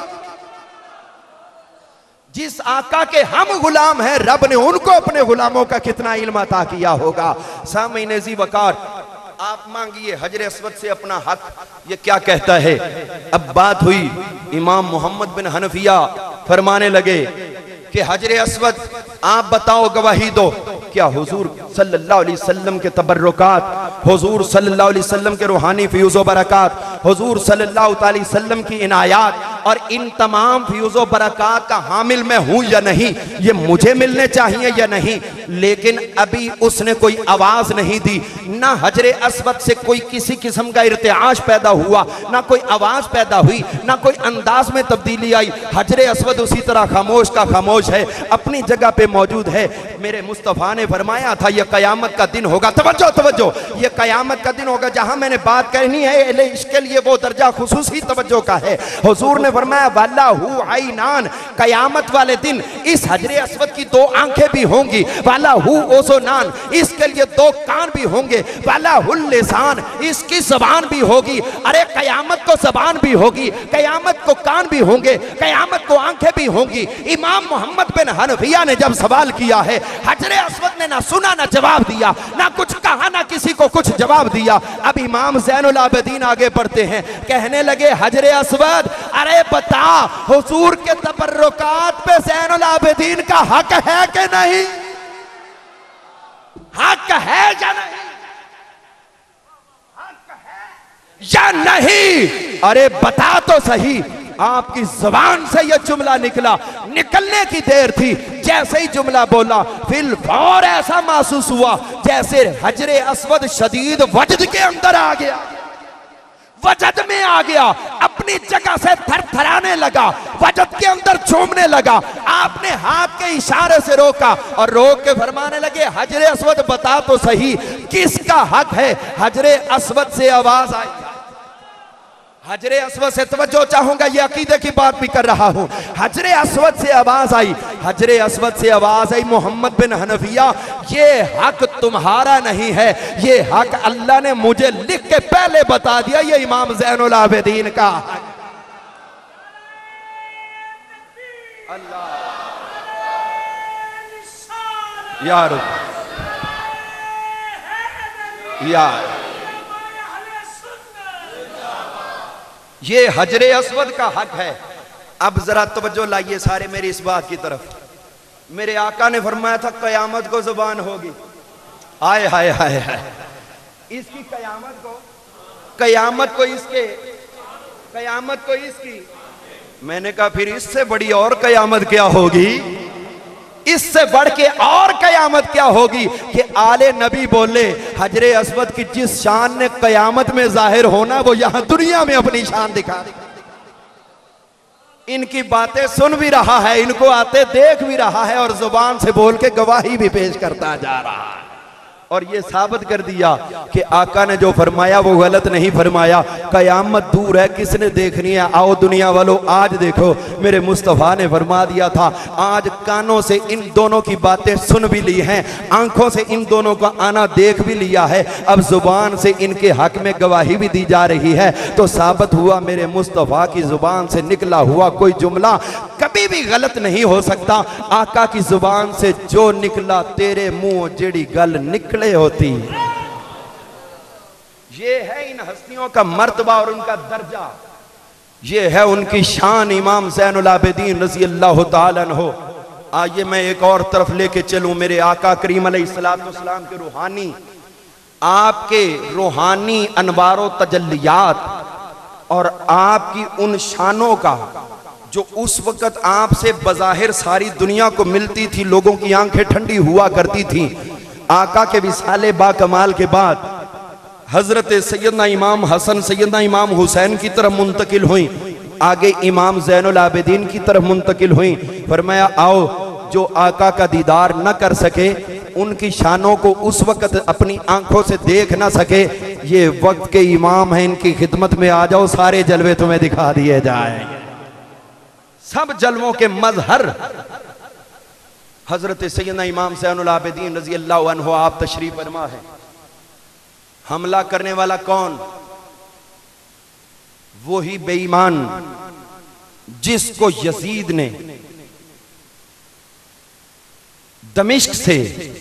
जिस आका के हम गुलाम हैं, रब ने उनको अपने गुलामों का कितना इल्म अता किया होगा। सामईन ज़ी वकार, आप मांगिए हजरे अस्वद से अपना हक। ये क्या कहता है। अब बात हुई, इमाम मोहम्मद बिन हनफिया फरमाने लगे कि हजरे अस्वद आप बताओ, गवाही दो, क्या हुजूर सल्लल्लाहु अलैहि वसल्लम के तबर्रुकात, हुजूर सल्लल्लाहु अलैहि वसल्लम के रूहानी फ्यूज़ व बरक़ात, हुजूर सल्लल्लाहु अलैहि वसल्लम की इनायात और इन तमाम फ्यूज़ो बरक़ात का हामिल मैं हूं या नहीं, ये मुझे मिलने चाहिए या नहीं। लेकिन अभी उसने कोई आवाज नहीं दी, ना हजरे अस्वद से कोई किसी किस्म का इर्तिआश पैदा हुआ, ना कोई आवाज पैदा हुई, ना कोई अंदाज में तब्दीली आई। हजरे अस्वद उसी तरह खामोश का खामोश है, अपनी जगह पे मौजूद है। मेरे मुस्तफ़ा ने फरमाया था ये कयामत का दिन होगा, तवज्जो तवज्जो, ये कयामत का दिन होगा जहां मैंने बात कहनी है इसके लिए वो दर्जा खुसूसी तवज्जो का है। हुजूर ने फरमाया वल्लाहु आइनान, कयामत वाले दिन इस हजरे अस्वद की दो आंखें भी होंगी, वल्लाहु ओज़ुनान, इसके लिए दो कान भी होंगे, वल्लाहुल लिसान, इसकी ज़बान भी होगी। अरे कयामत को ज़बान भी होगी, कयामत को कान भी होंगे, कयामत को आंखें भी होंगी। इमाम मोहम्मद बिन हनफिया ने जब सवाल किया है, हजरे अस्वद ने ना सुना ना जवाब दिया, ना कुछ कहा ना किसी को कुछ जवाब दिया। अब इमाम ज़ैनुल आबिदीन आगे बढ़ते हैं, कहने लगे हजरे अस्वद, अरे बता हुजूर के तबर्रुकात पे ज़ैनुल आबिदीन का हक है कि नहीं? हक है या नहीं? हक है या नहीं? अरे बता तो सही। आपकी जबान से यह जुमला निकला, निकलने की देर थी, जैसे ही जुमला बोला फिल फौर ऐसा महसूस हुआ जैसे हजरे अस्वद शदीद वजद के अंदर आ गया, वजद में आ गया, अपनी जगह से थरथराने लगा, वजद के अंदर झूमने लगा। आपने हाथ के इशारे से रोका और रोक के फरमाने लगे हजरे अस्वद बता तो सही किसका हक है? हजरे अस्वद से आवाज आई, हजरे अस्वद से तवज्जो चाहूंगा, ये अकीदे की बात भी कर रहा हूं। हजरे अस्वद से आवाज आई, हजरे अस्वद से आवाज आई मोहम्मद बिन हनफिया, ये हक तुम्हारा नहीं है, ये हक अल्लाह ने मुझे लिख के पहले बता दिया, ये इमाम ज़ैनुल आबिदीन का हक। अल्लाह यार यार, ये हजरे अस्वद का हक है। अब जरा तवज्जो लाइए सारे मेरी इस बात की तरफ। मेरे आका ने फरमाया था कयामत को जुबान होगी। आए हाय हाय हाय, इसकी कयामत को इसके, कयामत को इसकी। मैंने कहा फिर इससे बड़ी और कयामत क्या होगी? इससे बढ़ के और कयामत क्या होगी कि आले नबी बोले हजरे अस्वद की जिस शान ने कयामत में जाहिर होना वो यहां दुनिया में अपनी शान दिखा दी। इनकी बातें सुन भी रहा है, इनको आते देख भी रहा है और जुबान से बोल के गवाही भी पेश करता जा रहा है। और ये साबित कर दिया कि आका ने जो फरमाया वो गलत नहीं फरमाया। कयामत दूर है, किसने देखनी है? आओ दुनिया वालों आज देखो, मेरे मुस्तफ़ा ने फरमा दिया था आज कानों से इन दोनों की बातें सुन भी ली हैं, आंखों से इन दोनों का आना देख भी लिया है, अब जुबान से इनके हक में गवाही भी दी जा रही है। तो साबित हुआ मेरे मुस्तफ़ा की जुबान से निकला हुआ कोई जुमला कभी भी गलत नहीं हो सकता। आका की जुबान से जो निकला तेरे मुंह जेड़ी गल निकले होती। ये है इन हस्तियों का मर्तबा और उनका दर्जा, ये है उनकी शान। इमाम ज़ैनुल आबिदीन रज़ी अल्लाह तआला अन्हु। आइए मैं एक और तरफ लेके चलूं, मेरे आका करीम अलैहिस्सलाम के रूहानी, आपके रूहानी अनवारो तजल्लियात और आपकी उन शानों का जो उस वक़्त आपसे बज़ाहिर सारी दुनिया को मिलती थी, लोगों की आंखें ठंडी हुआ करती थी। आका के विसाले बाकमाल के बाद हजरत सैयदना इमाम हसन सैयदना इमाम हुसैन की तरफ मुंतकिल हुई, आगे इमाम ज़ैनुल आबिदीन की तरफ मुंतकिल हुई। फरमाया आओ जो आका का दीदार न कर सके, उनकी शानों को उस वक़्त अपनी आंखों से देख ना सके, ये वक्त के इमाम हैं, इनकी खिदमत में आ जाओ, सारे जलवे तुम्हें दिखा दिए जाएंगे। सब जलवों के मजहर हजरत सैयदना इमाम ज़ैनुल आबिदीन रज़ी अल्लाह अन्हु आप तशरीफ फरमा है। हमला करने वाला कौन? वही बेईमान जिसको यजीद ने दमिश्क से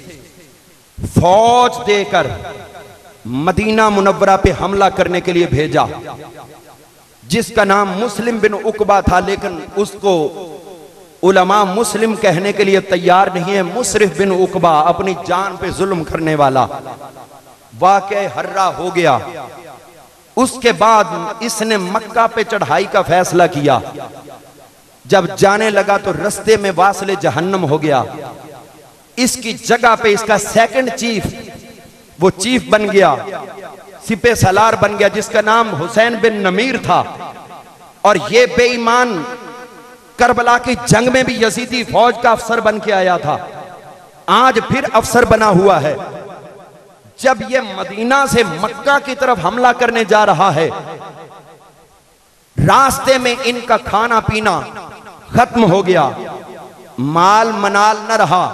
फौज देकर मदीना मुनव्वरा पे हमला करने के लिए भेजा, जिसका नाम मुस्लिम बिन उकबा था, लेकिन उसको उलमा मुस्लिम कहने के लिए तैयार नहीं है। मुसरिफ बिन उकबा, अपनी जान पे जुल्म करने वाला। वाक़े हर्रा हो गया, उसके बाद इसने मक्का पे चढ़ाई का फैसला किया। जब जाने लगा तो रास्ते में वासले जहन्नम हो गया। इसकी जगह पे इसका सेकंड चीफ, वो चीफ बन गया, सिपे सलार बन गया, जिसका नाम हुसैन बिन नमीर था। और ये बेईमान करबला की जंग में भी यजीदी फौज का अफसर बन के आया था, आज फिर अफसर बना हुआ है। जब ये मदीना से मक्का की तरफ हमला करने जा रहा है, रास्ते में इनका खाना पीना खत्म हो गया, माल मनाल न रहा,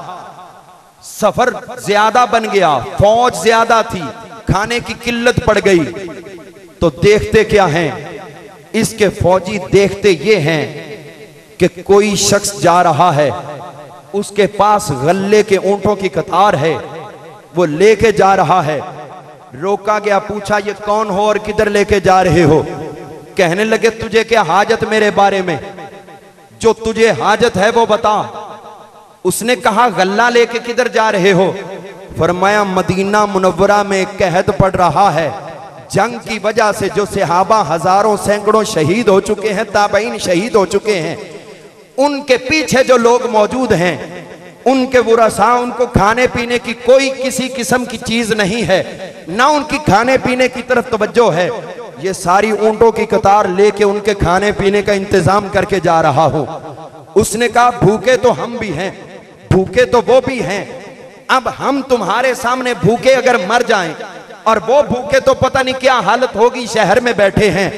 सफर ज्यादा बन गया, फौज ज्यादा थी, खाने की किल्लत पड़ गई। तो देखते क्या हैं इसके फौजी, देखते ये हैं कि कोई शख्स जा रहा है, उसके पास गल्ले के ऊंटों की कतार है, वो लेके जा रहा है। रोका गया, पूछा ये कौन हो और किधर लेके जा रहे हो? कहने लगे तुझे क्या हाजत मेरे बारे में, जो तुझे हाजत है वो बता। उसने कहा गल्ला लेके किधर जा रहे हो? फरमाया मदीना मुनव्वरा में कहत पड़ रहा है, जंग की वजह से जो सहाबा हजारों सैकड़ों शहीद हो चुके हैं, ताबईन शहीद हो चुके हैं, उनके पीछे जो लोग मौजूद हैं, उनके वुरसा, उनको खाने पीने की कोई किसी किस्म की चीज नहीं है, ना उनकी खाने पीने की तरफ तवज्जो है। ये सारी ऊंटों की कतार लेके उनके खाने पीने का इंतजाम करके जा रहा हूं। उसने कहा भूखे तो हम भी हैं, भूखे तो वो भी हैं, अब हम तुम्हारे सामने भूखे अगर मर जाएं और वो भूखे तो पता नहीं क्या हालत होगी, शहर में बैठे हैं।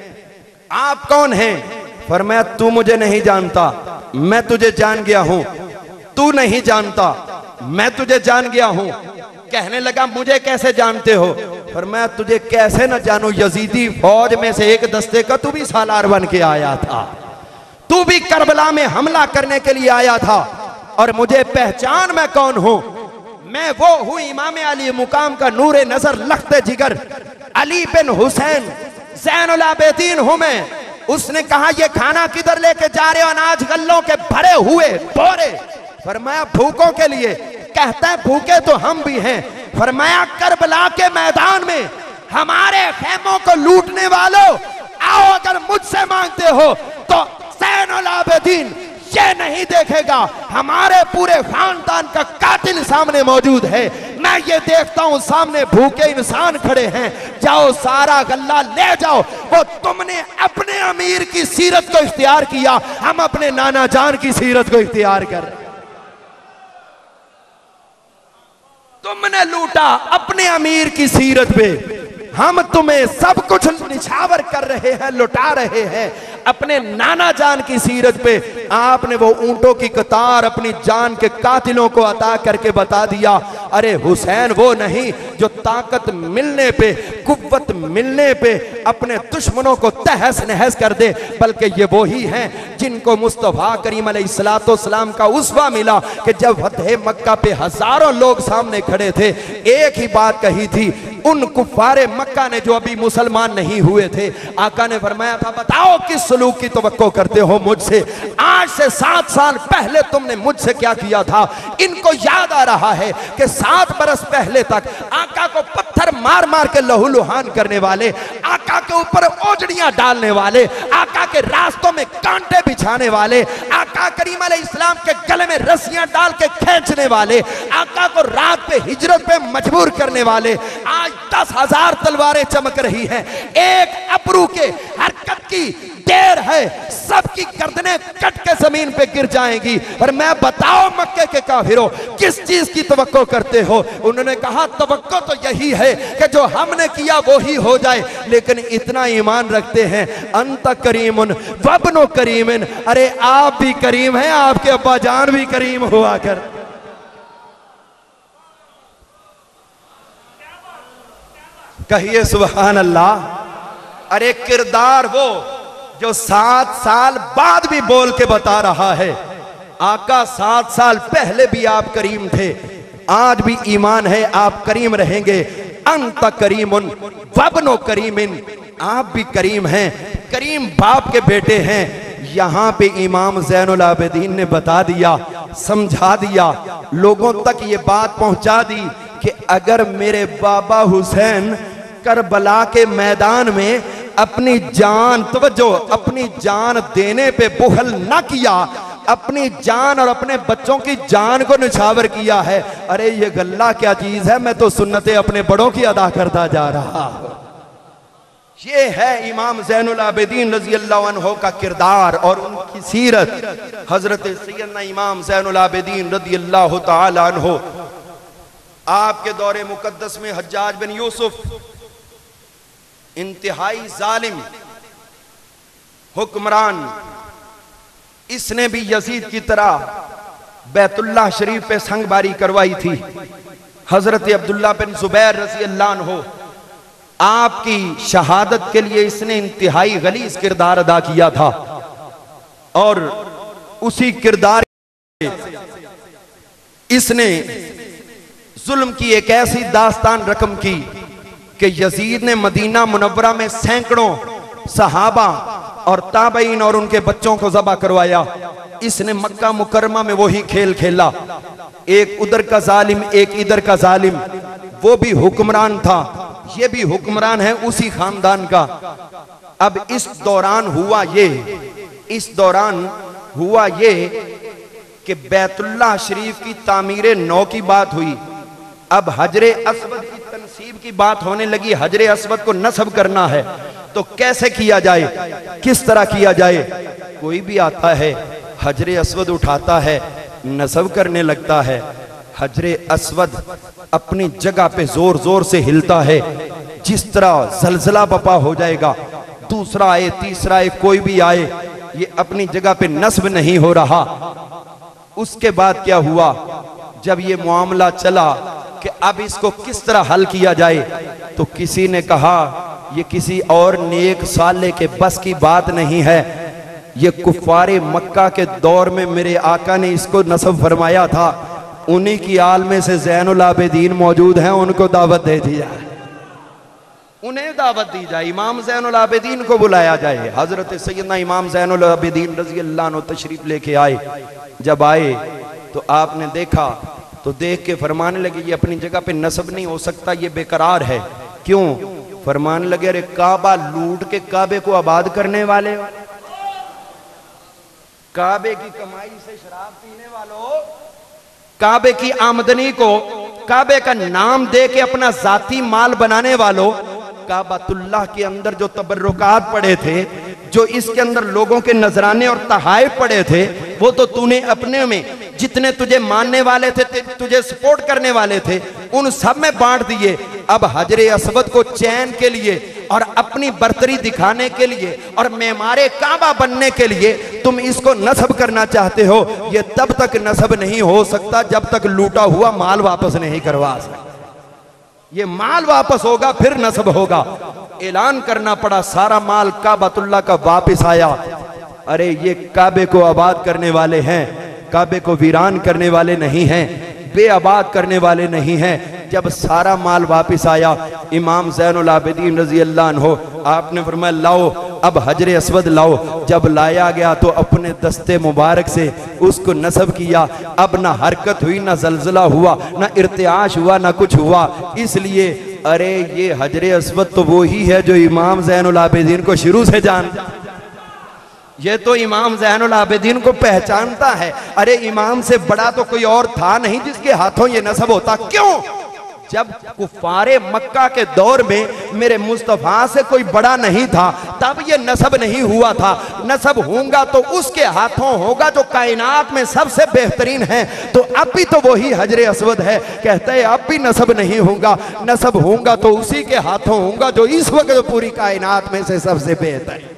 आप कौन हैं? फरमाया तू मुझे नहीं जानता, मैं तुझे जान गया हूं। तू नहीं जानता, मैं तुझे जान गया हूं। कहने लगा मुझे कैसे जानते हो? फरमाया तुझे कैसे न जानू, यजीदी फौज में से एक दस्ते का तू भी सालार बन के आया था, तू भी करबला में हमला करने के लिए आया था। और मुझे पहचान मैं कौन हूं? मैं वो हूं इमाम अली मुकाम का नूरे नजर, लख्ते जिगर, अली बिन हुसैन ज़ैनुल आबिदीन हूं मैं। उसने कहा ये खाना किधर लेके जा रहे हो? अनाज गल्लों के भरे हुए बोरे। फरमाया भूखों के लिए। कहता है भूखे तो हम भी हैं। फरमाया करबला के मैदान में हमारे खेमों को लूटने वालों, आओ अगर मुझसे मांगते हो तो ज़ैनुल आबिदीन ये नहीं देखेगा हमारे पूरे खानदान का कातिल सामने मौजूद है। मैं ये देखता हूं सामने भूखे इंसान खड़े हैं, जाओ सारा गल्ला ले जाओ। वो तुमने अपने अमीर की सीरत को इख्तियार किया, हम अपने नाना जान की सीरत को इख्तियार कर। तुमने लूटा अपने अमीर की सीरत पे, हम तुम्हें सब कुछ निछावर कर रहे हैं, लुटा रहे हैं अपने नाना जान की सीरत पे। आपने वो ऊंटों की कतार अपनी जान के कातिलों को अता करके बता दिया, अरे हुसैन वो नहीं जो ताकत मिलने पे, कुव्वत मिलने पे अपने दुश्मनों को तहस नहस कर दे, बल्कि ये वो ही हैं जिनको मुस्तफा करीम अलैहिस्सलाम का उस्वा मिला कि जब फतह मक्का पे हजारों लोग सामने खड़े थे, एक ही बात कही थी उन कुफारे मक्का ने जो अभी मुसलमान नहीं हुए थे। आका ने फरमाया था बताओ किस सलूक की तवक्को करते हो मुझसे? आज से 7 साल पहले तुमने मुझसे क्या किया था? इनको याद आ रहा है कि 7 बरस पहले तक आका को पत्थर मार मार के लहूलुहान करने वाले, आका के ऊपर ओजड़ियां डालने वाले, आका के रास्तों में कांटे बिछाने वाले, आका करीम अलैहिस्सलाम के गले में रस्सियां डाल के खींचने वाले, आका को रात पे हिजरत पे मजबूर करने वाले, आज 10,000 तलवारें चमक रही हैं, एक अबरू के हरकत की देर है, सबकी गर्दनें कट के जमीन पे गिर जाएंगी। और मैं बताओ मक्के के काफिरों किस चीज की तवक्को करते हो? उन्होंने कहा तवक्को तो यही है कि जो हमने किया वो ही हो जाए, लेकिन इतना ईमान रखते हैं अंत करीमुन वब्नु करीमिन, अरे आप भी करीम हैं, आपके अब्बा जान भी करीम हुआ कर। कहिए सुभान अल्लाह। अरे किरदार वो जो 7 साल बाद भी बोल के बता रहा है, आका 7 साल पहले भी आप करीम थे, आज भी ईमान है आप करीम रहेंगे। अंत करीमुन वब्नु करीमिन, आप भी करीम हैं, करीम बाप के बेटे हैं। यहां पे इमाम ज़ैनुल आबिदीन ने बता दिया, समझा दिया, लोगों तक ये बात पहुंचा दी कि अगर मेरे बाबा हुसैन करबला के मैदान में अपनी जान, तवज्जो, अपनी जान देने पे बुखल ना किया, अपनी जान और अपने बच्चों की जान को निछावर किया है। अरे ये गल्ला क्या चीज है, मैं तो सुन्नतें अपने बड़ों की अदा करता जा रहा हूं। ये है इमाम ज़ैनुल आबिदीन रज़ी अल्लाह अन्हु का किरदार और उनकी सीरत। हजरत सैयदना इमाम ज़ैनुल आबिदीन रज़ी अल्लाह तआला अन्हु, आपके दौरे मुकद्दस में हज्जाज बिन यूसुफ इंतहाई जालिम हुक्मरान, इसने भी यजीद की तरह बैतुल्लाह शरीफ पे संगबारी करवाई थी। हजरत अब्दुल्ला बिन जुबैर रज़ी अल्लाह अन्हु, आपकी शहादत के लिए इसने इंतहाई गलीज किरदार अदा किया था और उसी किरदार इसने जुल्म की एक ऐसी दास्तान रकम की कि यजीद ने मदीना मुनव्वरा में सैकड़ों सहाबा और ताबईन और उनके बच्चों को ज़बह करवाया। इसने मक्का मुकरमा में वही खेल खेला, एक उधर का जालिम एक इधर का जालिम। वो भी हुक्मरान था, ये भी हुक्मरान है उसी खानदान का। अब इस दौरान हुआ ये कि बैतुल्लाह शरीफ की तामीर नौ की बात हुई। अब हजरे अस्वद की तनसीब की बात होने लगी। हजरे अस्वद को नस्ब करना है तो कैसे किया जाए, किस तरह किया जाए। कोई भी आता है हजरे अस्वद उठाता है, नस्ब करने लगता है। हजरे अस्वद अपनी जगह पे जोर जोर से हिलता है, जिस तरह जलजला बपा हो जाएगा। दूसरा आए, तीसरा आए, कोई भी आए, ये अपनी जगह पे नस्ब नहीं हो रहा। उसके बाद क्या हुआ, जब ये मामला चला कि अब इसको किस तरह हल किया जाए, तो किसी ने कहा ये किसी और नेक साले के बस की बात नहीं है। ये कुफारे मक्का के दौर में मेरे आका ने इसको नस्ब फरमाया था, उन्हीं की आल में से ज़ैनुल आबिदीन मौजूद हैं, उनको दावत दे दी जाए, उन्हें दावत दी जाए, इमाम ज़ैनुल आबिदीन को बुलाया जाए। हजरत सैयदना इमाम ज़ैनुल आबिदीन रज़ी अल्लाह अन्हु तशरीफ लेके आए। जब आए तो आपने देखा तो देख के फरमाने लगे ये अपनी जगह पे नस्ब नहीं हो सकता, ये बेकरार है। क्यों? फरमाने लगे अरे काबा लूट के काबे को आबाद करने वाले हो, काबे की कमाई से शराब पीने वालों, काबे की आमदनी को काबे का नाम दे के अपना जाती माल बनाने वालों, काबातुल्लाह के अंदर जो तबर्रुकात पड़े थे, जो इसके अंदर लोगों के नजराने और तहाइफ पड़े थे, वो तो तूने अपने में जितने तुझे मानने वाले थे, तुझे सपोर्ट करने वाले थे, उन सब में बांट दिए। अब हजरे अस्वद को चैन के लिए और अपनी बर्तरी दिखाने के लिए और मेमारे काबा बनने के लिए तुम इसको नस्ब करना चाहते हो। ये तब तक नस्ब नहीं हो सकता जब तक लूटा हुआ माल वापस नहीं करवा सकते। ये माल वापस होगा फिर नस्ब होगा। ऐलान करना पड़ा, सारा माल काबातुल्लाह का वापस आया। अरे ये काबे को आबाद करने वाले हैं, काबे को वीरान करने वाले नहीं हैं, बेआबाद करने वाले नहीं हैं। जब सारा माल वापस आया, इमाम ज़ैनुल आबिदीन रज़ी अल्लाह अन्हु, आपने फरमाया लाओ अब हजरे अस्वद लाओ। जब लाया गया तो अपने दस्ते मुबारक से उसको नस्ब किया। अब ना हरकत हुई, ना जलजला हुआ, ना इर्तिआश हुआ, ना कुछ हुआ। इसलिए अरे ये हजरे अस्वद तो वो ही है जो इमाम ज़ैनुल आबिदीन को शुरू से जानता, ये तो इमाम ज़ैनुल आबिदीन को पहचानता है। अरे इमाम से बड़ा तो कोई और था नहीं जिसके हाथों ये नस्ब होता। क्यों? जब कुफारे मक्का के दौर में मेरे मुस्तफा से कोई बड़ा नहीं था, तब ये नस्ब नहीं हुआ था। नस्ब होगा तो उसके हाथों होगा जो कायनात में सबसे बेहतरीन है। तो अब भी तो वही हजरे अस्वद है। कहते हैं अब भी नस्ब नहीं होगा, नस्ब होगा तो उसी के हाथों होगा जो इस वक्त पूरी कायनात में से सबसे बेहतर है।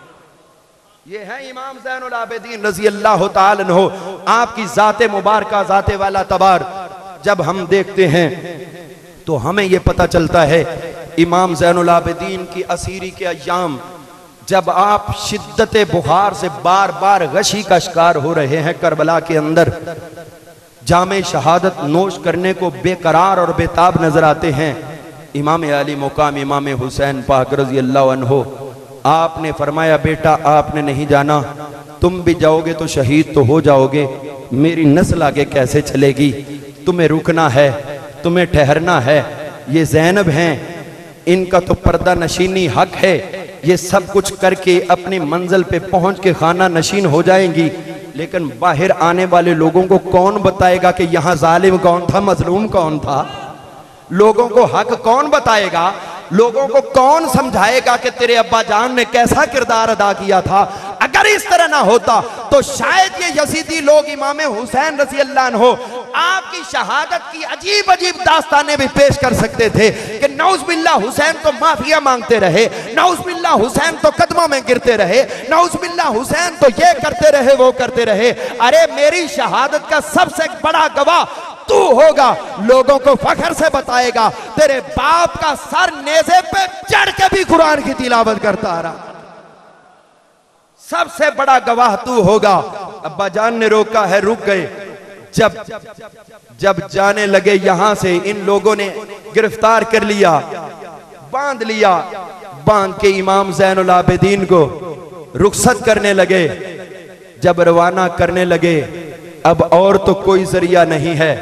ये है इमाम ज़ैनुल आबिदीन रज़ी अल्लाह तआला अन्हु, आपकी ज़ाते मुबारका, ज़ाते वाला तबार जब हम देखते हैं तो हमें यह पता चलता है इमाम ज़ैनुल आबिदीन की असीरी के अय्याम, जब आप शिद्दत बुखार से बार बार गशी का शिकार हो रहे हैं करबला के अंदर, जामे शहादत नोश करने को बेकरार और बेताब नजर आते हैं। इमाम अली मुकाम इमाम हुसैन पाक रज़ी अल्लाह अन्हु, आपने फरमाया बेटा आपने नहीं जाना, तुम भी जाओगे तो शहीद तो हो जाओगे, मेरी नस्ल आगे कैसे चलेगी, तुम्हें रुकना है, तुम्हें ठहरना है। ये ज़ैनब हैं, इनका तो पर्दा नशीनी हक है, ये सब कुछ करके अपनी मंजिल पे पहुंच के खाना नशीन हो जाएंगी। लेकिन बाहर आने वाले लोगों को कौन बताएगा कि यहां जालिम कौन था, मजलूम कौन था? लोगों को हक कौन बताएगा? लोगों को कौन समझाएगा कि तेरे अब्बा जान ने कैसा किरदार अदा किया था? अगर इस तरह ना होता तो शायद ये यजीदी लोग इमाम हुसैन रज़ी अल्लाह अन्हु आपकी शहादत की अजीब अजीब दास्तानें भी पेश कर सकते थे कि नौज़ुबिल्लाह हुसैन तो माफिया मांगते रहे, नौज़ुबिल्लाह हुसैन तो कदमों में गिरते रहे, नौज़ुबिल्लाह हुसैन तो ये करते रहे वो करते रहे। अरे मेरी शहादत का सबसे बड़ा गवाह तू होगा, लोगों को फख्र से बताएगा तेरे बाप का सर नेज़े पे चढ़ के भी कुरान की तिलावत करता आ रहा, सबसे बड़ा गवाह तू होगा। अब्बा जान ने रोका है, रुक गए। जब जाने लगे यहां से, इन लोगों ने गिरफ्तार कर लिया, बांध लिया, बांध के इमाम ज़ैनुल आबिदीन को रुखसत करने लगे। जब रवाना करने लगे, अब और तो कोई जरिया नहीं है,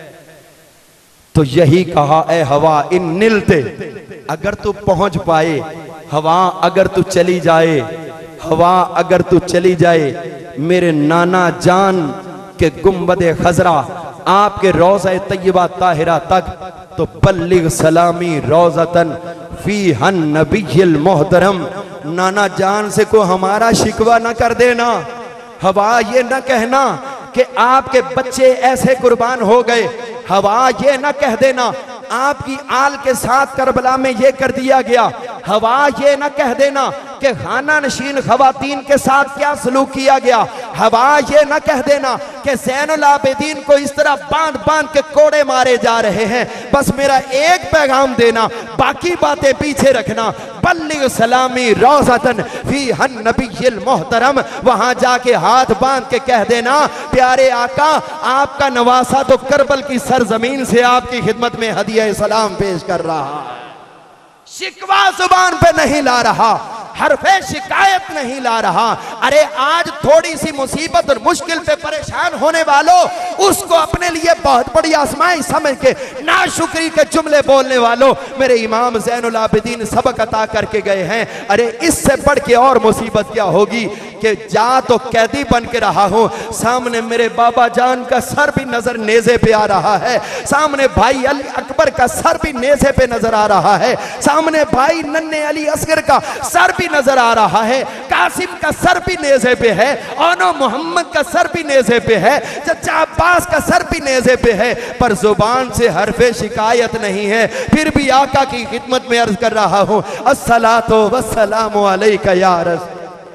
तो यही कहा, ए हवा इन निलते, अगर तू पहुंच पाए, हवा अगर तू चली जाए, हवा अगर तू चली जाए मेरे नाना जान के गुंबदे खजरा आपके रोज़ा तय्यबा ताहिरा तक, तो बल्लिग सलामी रोज़तन फी हन नबिय्यिल मोहतरम। नाना जान से को हमारा शिकवा न कर देना, हवा ये न कहना कि आपके बच्चे ऐसे कुर्बान हो गए, हवा ये न कह देना आपकी आल के साथ करबला में ये कर दिया गया, हवा ये न कह देना कि खाना नशीन खवातीन के साथ क्या सलूक किया गया, हवा ये न कह देना कि ज़ैनुल आबिदीन को इस तरह बांध बांध के कोड़े मारे जा रहे हैं। बस मेरा एक पैगाम देना, बाकी बातें पीछे रखना। बल्लिग सलामी रोज़तन फी हन नबिय्यिल मोहतरम, वहां जाके हाथ बांध के कह देना, प्यारे आका आपका नवासा तो करबल की सरजमीन से आपकी खिदमत में हदिया सलाम पेश कर रहा है। शिकवा जुबान पे नहीं ला रहा, हरफे शिकायत नहीं ला रहा। अरे आज थोड़ी सी मुसीबत और मुश्किल पे परेशान होने वालों, उसको अपने लिए बहुत बड़ी आजमाइश समझ के नाशुक्री के जुमले बोलने वालों, मेरे इमाम ज़ैनुल आबिदीन सबक अता करके गए हैं। अरे इससे बढ़ के और मुसीबत क्या होगी कि जा तो कैदी बन के रहा हूं, सामने मेरे बाबा जान का सर भी नजर नेज़े पे आ रहा है, सामने भाई अली अकबर का सर भी नेज़े पे नजर आ रहा है, सामने भाई नन्हे अली असगर का सर भी नजर आ रहा है, कासिम का सर भी नेज़े पे है, ओनो मोहम्मद का सर भी नेज़े पे है, चचा अब्बास का सर भी नेज़े पे है, पर जुबान से हरफे शिकायत नहीं है। फिर भी आका की खिदमत में अर्ज कर रहा हूं, अस्सलातु वस्सलामु अलैका या रसूल,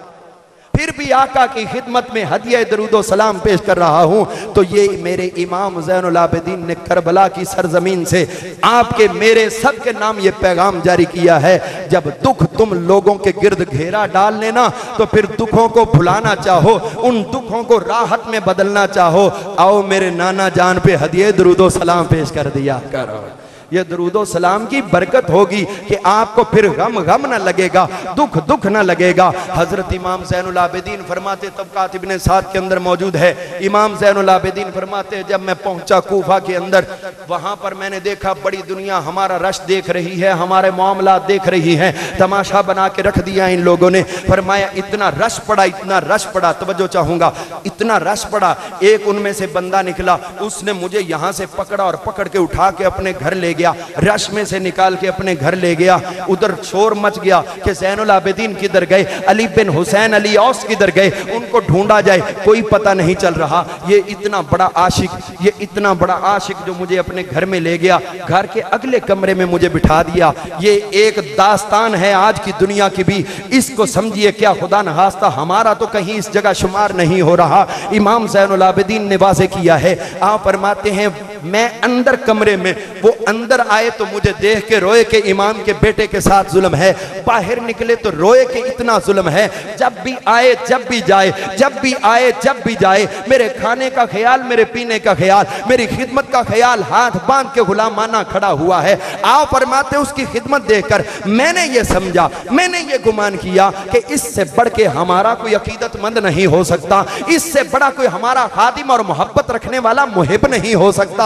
फिर भी आका की खिदमत में हदिया दरूदो सलाम पेश कर रहा हूं। तो ये मेरे इमाम ज़ैनुल आबिदीन ने करबला की सरजमीन से आपके मेरे सब के नाम ये पैगाम जारी किया है, जब दुख तुम लोगों के गिर्द घेरा डाल लेना तो फिर दुखों को भुलाना चाहो, उन दुखों को राहत में बदलना चाहो, आओ मेरे नाना जान पे हदिया दरूदो सलाम पेश कर दिया करो। ये दरूदो सलाम की बरकत होगी कि आपको फिर गम गम न लगेगा, दुख दुख न लगेगा। हजरत इमाम ज़ैनुल आबिदीन फरमाते, तबक़ात इब्न साद के अंदर मौजूद है, इमाम ज़ैनुल आबिदीन फरमाते, जब मैं पहुंचा कूफा के अंदर, वहां पर मैंने देखा बड़ी दुनिया हमारा रश देख रही है, हमारे मामला देख रही है, तमाशा बना के रख दिया इन लोगों ने। फरमाया इतना रश पड़ा, इतना रश पड़ा, तवज्जो चाहूंगा, इतना रश पड़ा, एक उनमें से बंदा निकला, उसने मुझे यहां से पकड़ा और पकड़ के उठा के अपने घर ले गया, रश में से निकाल के अपने घर ले गया। उधर शोर मच गया कि ज़ैनुल आबिदीन किधर गए, अली बिन हुसैन अली औस किधर गए, उनको ढूंढा जाए, कोई पता नहीं चल रहा। ये इतना बड़ा आशिक, ये इतना बड़ा आशिक जो मुझे अपने घर में ले गया, घर के अगले कमरे में मुझे बिठा दिया। ये एक दास्तान है आज की दुनिया की भी, इसको समझिए क्या खुदा न खास्ता हमारा तो कहीं इस जगह शुमार नहीं हो रहा। इमाम ज़ैनुल आबिदीन ने वाज़े किया है, आप फरमाते हैं मैं अंदर कमरे में, वो अंदर आए तो मुझे देख के रोए के इमाम के बेटे के साथ जुल्म है, बाहर निकले तो रोए के इतना जुल्म है, जब भी आए जब भी जाए, जब भी आए जब भी जाए, मेरे खाने का ख्याल, मेरे पीने का ख्याल, मेरी खिदमत का ख्याल हाथ बांध के गुलामाना खड़ा हुआ है। आप फरमाते उसकी खिदमत देखकर मैंने ये समझा, मैंने ये गुमान किया कि इससे बढ़ के हमारा कोई अकीदतमंद नहीं हो सकता, इससे बड़ा कोई हमारा खादिम और मोहब्बत रखने वाला मुहिब नहीं हो सकता।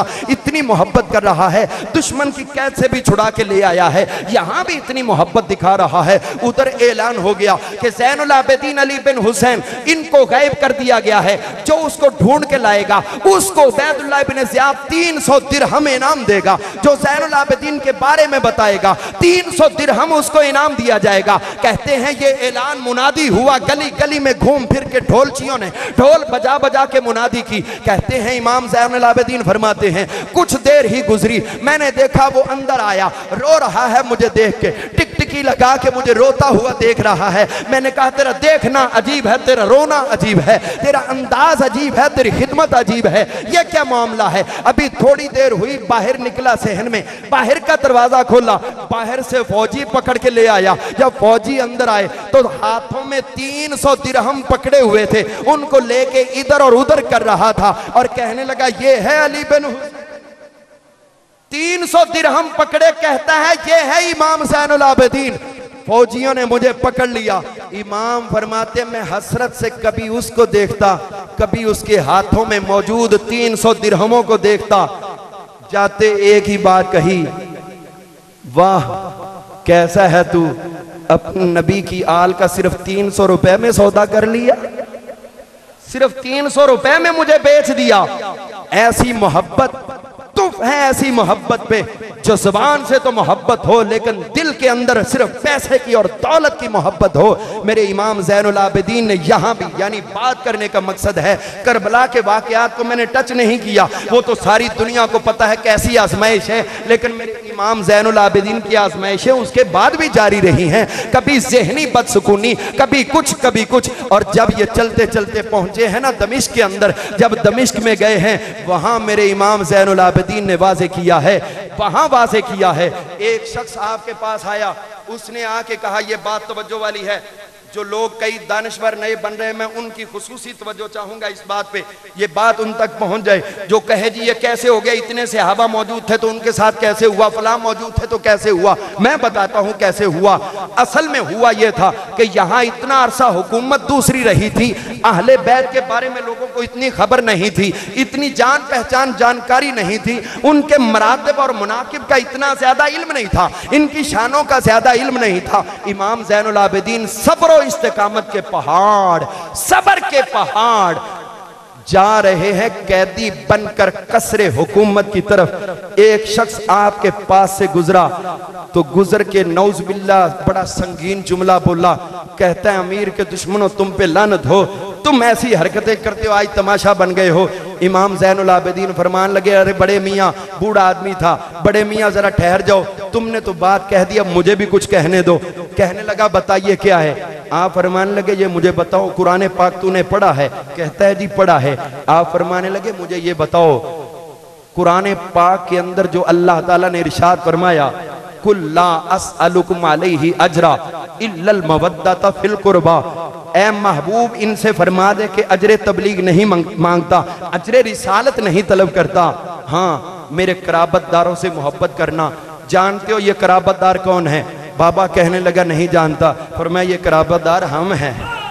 इतनी मोहब्बत कर रहा है, दुश्मन की कैद से भी छुड़ा के ले आया है, यहाँ भी इतनी मोहब्बत दिखा रहा है। उधर ऐलान हो गया कि ज़ैनुल आबिदीन अली बिन हुसैन इनको गायब कर दिया गया है, जो उसको ढूंढ के लाएगा उसको उबैदुल्लाह बिन ज़ियाद 300 दिरहम इनाम देगा, जो ज़ैनुल आबिदीन के बारे में बताएगा 300 दिरहम उसको इनाम दिया जाएगा। कहते हैं ये ऐलान मुनादी हुआ, गली गली में घूम फिर के ढोलचियों ने ढोल बजा बजा के मुनादी की। कहते हैं इमाम ज़ैनुल आबिदीन फरमाते हैं कुछ देर ही गुजरी, मैंने देखा वो अंदर आया, रो रहा है मुझे देख के, टिकटिकी लगा के मुझे रोता हुआ देख रहा है। मैंने कहा तेरा देखना अजीब है, तेरा रोना अजीब है, तेरा अंदाज अजीब है, तेरी खिदमत अजीब है, ये क्या मामला है। अभी थोड़ी देर हुई, बाहर निकला सहन में, बाहर का दरवाजा खोला, बाहर से फौजी पकड़ के ले आया। जब फौजी अंदर आए तो हाथों में 300 दिरहम पकड़े हुए थे, उनको लेके इधर और उधर कर रहा था और कहने लगा ये है अली बिन हुसैन। 300 दिरहम पकड़े, कहता है ये है इमाम ज़ैनुल आबिदीन। फौजियों ने मुझे पकड़ लिया। इमाम फरमाते मैं हसरत से कभी उसको देखता, कभी उसके हाथों में मौजूद 300 दिरहमों को देखता। जाते एक ही बात कही, वाह कैसा है तू, अपने नबी की आल का सिर्फ 300 रुपए में सौदा कर लिया, सिर्फ 300 रुपए में मुझे बेच दिया। ऐसी मोहब्बत तुफ है, ऐसी मोहब्बत पे जो जुबान से तो मोहब्बत हो लेकिन दिल के अंदर सिर्फ पैसे की और दौलत की मोहब्बत हो। मेरे इमाम ज़ैनुल आबिदीन ने यहाँ भी, यानी बात करने का मकसद है, करबला के वाक़यात को मैंने टच नहीं किया, वो तो सारी दुनिया को पता है कैसी आजमाइश है, लेकिन मेरे इमाम ज़ैनुल आबिदीन की आजमाइशें उसके बाद भी जारी रही हैं। कभी ज़हनी बदसुकूनी, कभी कुछ, और जब ये चलते चलते पहुंचे हैं ना दमिश्क के अंदर, जब दमिश्क में गए हैं वहां मेरे इमाम ज़ैनुल आबिदीन ने वाज़े किया है, वहां वाज़े किया है। एक शख्स आपके पास आया, उसने आके कहा ये बात तवज्जो वाली है, जो लोग कई दानिश्वर नए बन रहे हैं, मैं उनकी खुसूसी तवज्जो चाहूंगा इस बात पे, ये बात उन तक पहुंच जाए। जो कहे जी ये कैसे हो गया, इतने सहाबा मौजूद थे तो उनके साथ कैसे हुआ, फलां मौजूद थे तो कैसे हुआ, मैं बताता हूं कैसे हुआ। असल में हुआ यह था कि यहाँ इतना अरसा हुकूमत दूसरी रही थी, अहले बैत के बारे में लोगों को इतनी खबर नहीं थी, इतनी जान पहचान जानकारी नहीं थी, उनके मरातब और मुनाकिब का इतना ज्यादा इल्म नहीं था, इनकी शानों का ज्यादा इल्म नहीं था। इमाम ज़ैनुल आबिदीन सब्र इस्तिकामत के पहाड़, सबर के पहाड़ जा रहे हैं कैदी बनकर कसरे हुकूमत की तरफ। एक शख्स आपके पास से गुजरा तो गुजर के नौज बिल्लाह बड़ा संगीन जुमला बोला, कहता है अमीर के दुश्मनों तुम पे लानत हो, तुम ऐसी हरकतें करते हो, आज तमाशा बन गए हो। इमाम ज़ैनुल आबिदीन फरमान लगे, अरे बड़े मियाँ, बूढ़ा आदमी था, बड़े मियाँ जरा ठहर जाओ, तुमने तो बात कह दी, अब मुझे भी कुछ कहने दो। कहने लगा बताइए क्या है। आप फरमाने लगे ये मुझे बताओ कुरान पाक तूने पढ़ा है? कहता है जी पढ़ा है। आप फरमाने लगे मुझे ये बताओ कुरान पाक के अंदर जो अल्लाह ताला ने इरशाद फरमाया, कुल ला अस्अलुकुम अलैहि अजरा इल्लल मवद्दता फिल कुर्बा, ए महबूब इनसे फरमा दे कि अजरे तबलीग नहीं मांगता, अजरे रिसालत नहीं तलब करता, हाँ मेरे कराबतदारों से मोहब्बत करना। जानते हो ये कराबतदार कौन है? बाबा कहने लगा नहीं जानता। फरमाया ये कराबतदार हम हैं,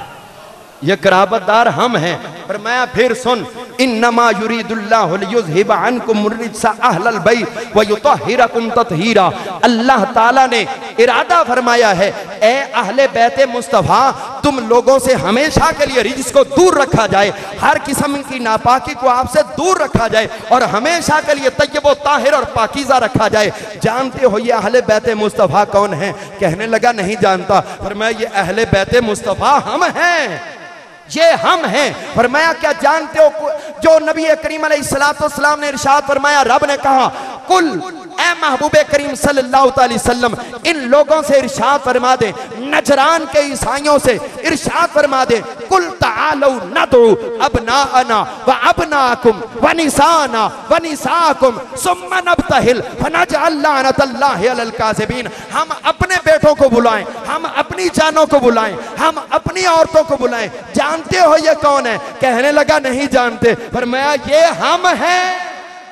ये कराबतदार हम हैं। फरमाया फिर सुन, इन्नमा युरीदुल्लाहु लियुज़हिब अन्कुम रिज्सा अहलल बैत व युतहिरकुम तत्हीरा। अल्लाह ताला ने इरादा फरमाया है, ए अहले बैत मुस्तफ़ा तुम लोगों से हमेशा के लिए रिज्स को दूर रखा जाए, हर किस्म की नापाकी को आपसे दूर रखा जाए और हमेशा के लिए तय्यब व ताहिर और पाकीज़ा रखा जाए। जानते हो ये अहले बैत मुस्तफ़ा कौन है? कहने लगा नहीं जानता। फरमाया ये अहले बैत मुस्तफ़ा हम हैं, ये हम हैं। फरमाया क्या जानते हो जो नबी करीम अलैहिस्सलाम ने इरशाद फरमाया, रब ने कहा कुल ए महबूबे करीम सल्लल्लाहु अलैहि वसल्लम इन लोगों से इरशाद फरमा दे, नजरान के ईसाइयों से इरशाद फरमा दे, कुल तालू नदू अबनाअना व अबनाकुम व निसाना व निसाकुम सुम्मा नब्तहिल फनजअल लानतल्लाहि अलल काज़िबीन। हम अपने बेटों को बुलाएं, हम अपनी जानों को बुलाएं, हम अपनी औरतों को बुलाएं। जानते हो ये कौन है? कहने लगा नहीं जानते। फरमाया ये हम हैं,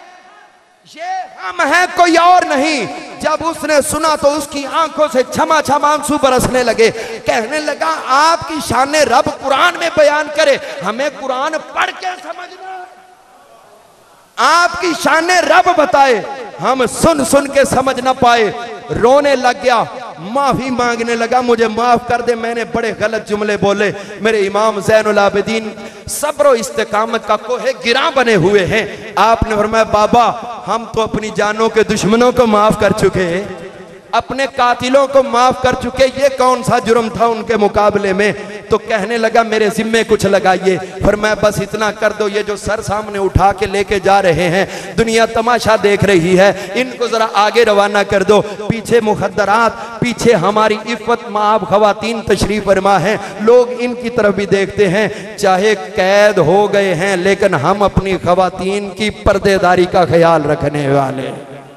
ये हम हैं, कोई और नहीं। जब उसने सुना तो उसकी आंखों से छमाछम आंसू बरसने लगे। कहने लगा आपकी शान रब कुरान में बयान करे, हमें कुरान पढ़ के समझना, आपकी शाने रब बताए, हम सुन सुन के समझ ना पाए, रोने लग गया, माफी मांगने लगा, मुझे माफ कर दे, मैंने बड़े गलत जुमले बोले। मेरे इमाम ज़ैनुल आबिदीन सब्र और इस्तिकामत का कोहे गिरा बने हुए हैं। आपने फरमाया बाबा हम तो अपनी जानों के दुश्मनों को माफ कर चुके हैं, अपने कातिलों को माफ कर चुके, ये कौन सा जुर्म था उनके मुकाबले में। तो कहने लगा मेरे जिम्मे कुछ लगाइए। फरमाया बस इतना कर दो, ये जो सर सामने उठा के लेके जा रहे हैं, दुनिया तमाशा देख रही है, इनको जरा आगे रवाना कर दो। पीछे मुखद्दरात, पीछे हमारी इफ़्फ़त माब खवातीन तशरीफ फरमा है, लोग इनकी तरफ भी देखते हैं। चाहे कैद हो गए हैं लेकिन हम अपनी खवातीन की पर्देदारी का ख्याल रखने वाले,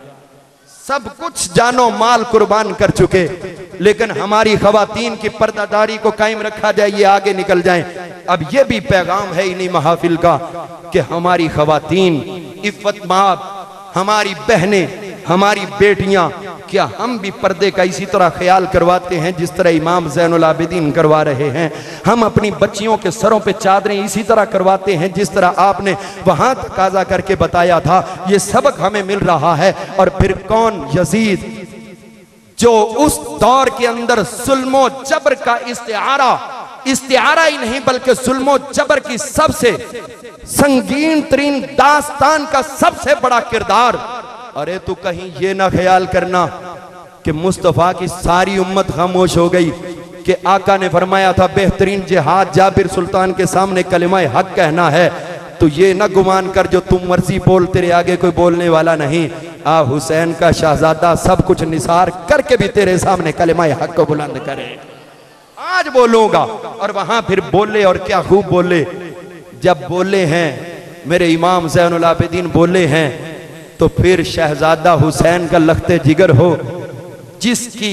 सब कुछ जानो माल कुर्बान कर चुके, लेकिन हमारी खवातीन की पर्दादारी को कायम रखा जाए, ये आगे निकल जाएं। अब ये भी पैगाम है इन्हीं महफिल का कि हमारी खवातीन इफ़्फ़त माब, हमारी बहनें, हमारी बेटियां, क्या हम भी पर्दे का इसी तरह ख्याल करवाते हैं जिस तरह इमाम ज़ैनुल आबिदीन करवा रहे हैं? हम अपनी बच्चियों के सरों पे चादरें इसी तरह करवाते हैं जिस तरह आपने वहां तकाजा करके बताया था? ये सबक हमें मिल रहा है। और फिर कौन? यजीद, जो उस दौर के अंदर जुल्मो जबर का इस्तिआरा ही नहीं बल्कि जुल्मो जबर की सबसे संगीन तरीन दास्तान का सबसे बड़ा किरदार। अरे तू कहीं ये ना ख्याल करना कि मुस्तफ़ा की सारी उम्मत खामोश हो गई कि आका ने फरमाया था बेहतरीन जिहाद जाबिर सुल्तान के सामने कलिमा हक कहना है। तो ये ना गुमान कर जो तुम मर्जी बोल, तेरे आगे कोई बोलने वाला नहीं। आ हुसैन का शहजादा सब कुछ निसार करके भी तेरे सामने कलिमा हक को बुलंद करे, आज बोलूंगा। और वहां फिर बोले, और क्या खूब बोले। जब बोले हैं मेरे इमाम ज़ैनुल आबिदीन बोले हैं, तो फिर शहजादा हुसैन का लख्ते जिगर हो, जिसकी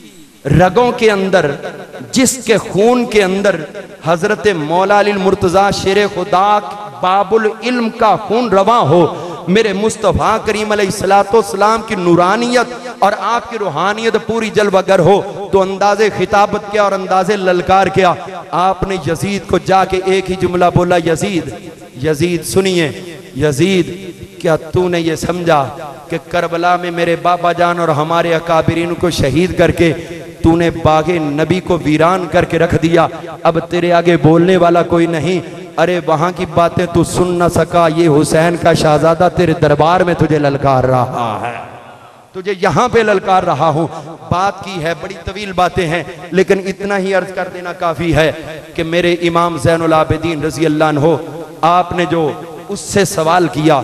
रगों के अंदर, जिसके खून के अंदर हजरत मौला अली मुर्तजा शेर खुदा बाबुल इल्म का खून रवा हो, मेरे मुस्तफ़ा करीम अलैहिस्सलाम की नूरानियत और आपकी रूहानियत पूरी जलवागर हो, तो अंदाज़े खिताबत क्या और अंदाज़े ललकार क्या। आपने यजीद को जाके एक ही जुमला बोला, यजीद, यजीद सुनिए, यजीद क्या तूने ये समझा कि करबला में मेरे बाबा जान और हमारे अकाबिरीन को शहीद करके तूने बागे नबी को वीरान करके रख दिया, अब तेरे आगे बोलने वाला कोई नहीं? अरे वहां की बातें तू सुन ना सका, ये हुसैन का शहजादा तेरे दरबार में तुझे ललकार रहा है, तुझे यहाँ पे ललकार रहा हूँ। बात की है, बड़ी तवील बातें हैं, लेकिन इतना ही अर्ज कर देना काफी है कि मेरे इमाम ज़ैनुल आबिदीन रज़ी अल्लाह अन्हु, आपने जो उससे सवाल किया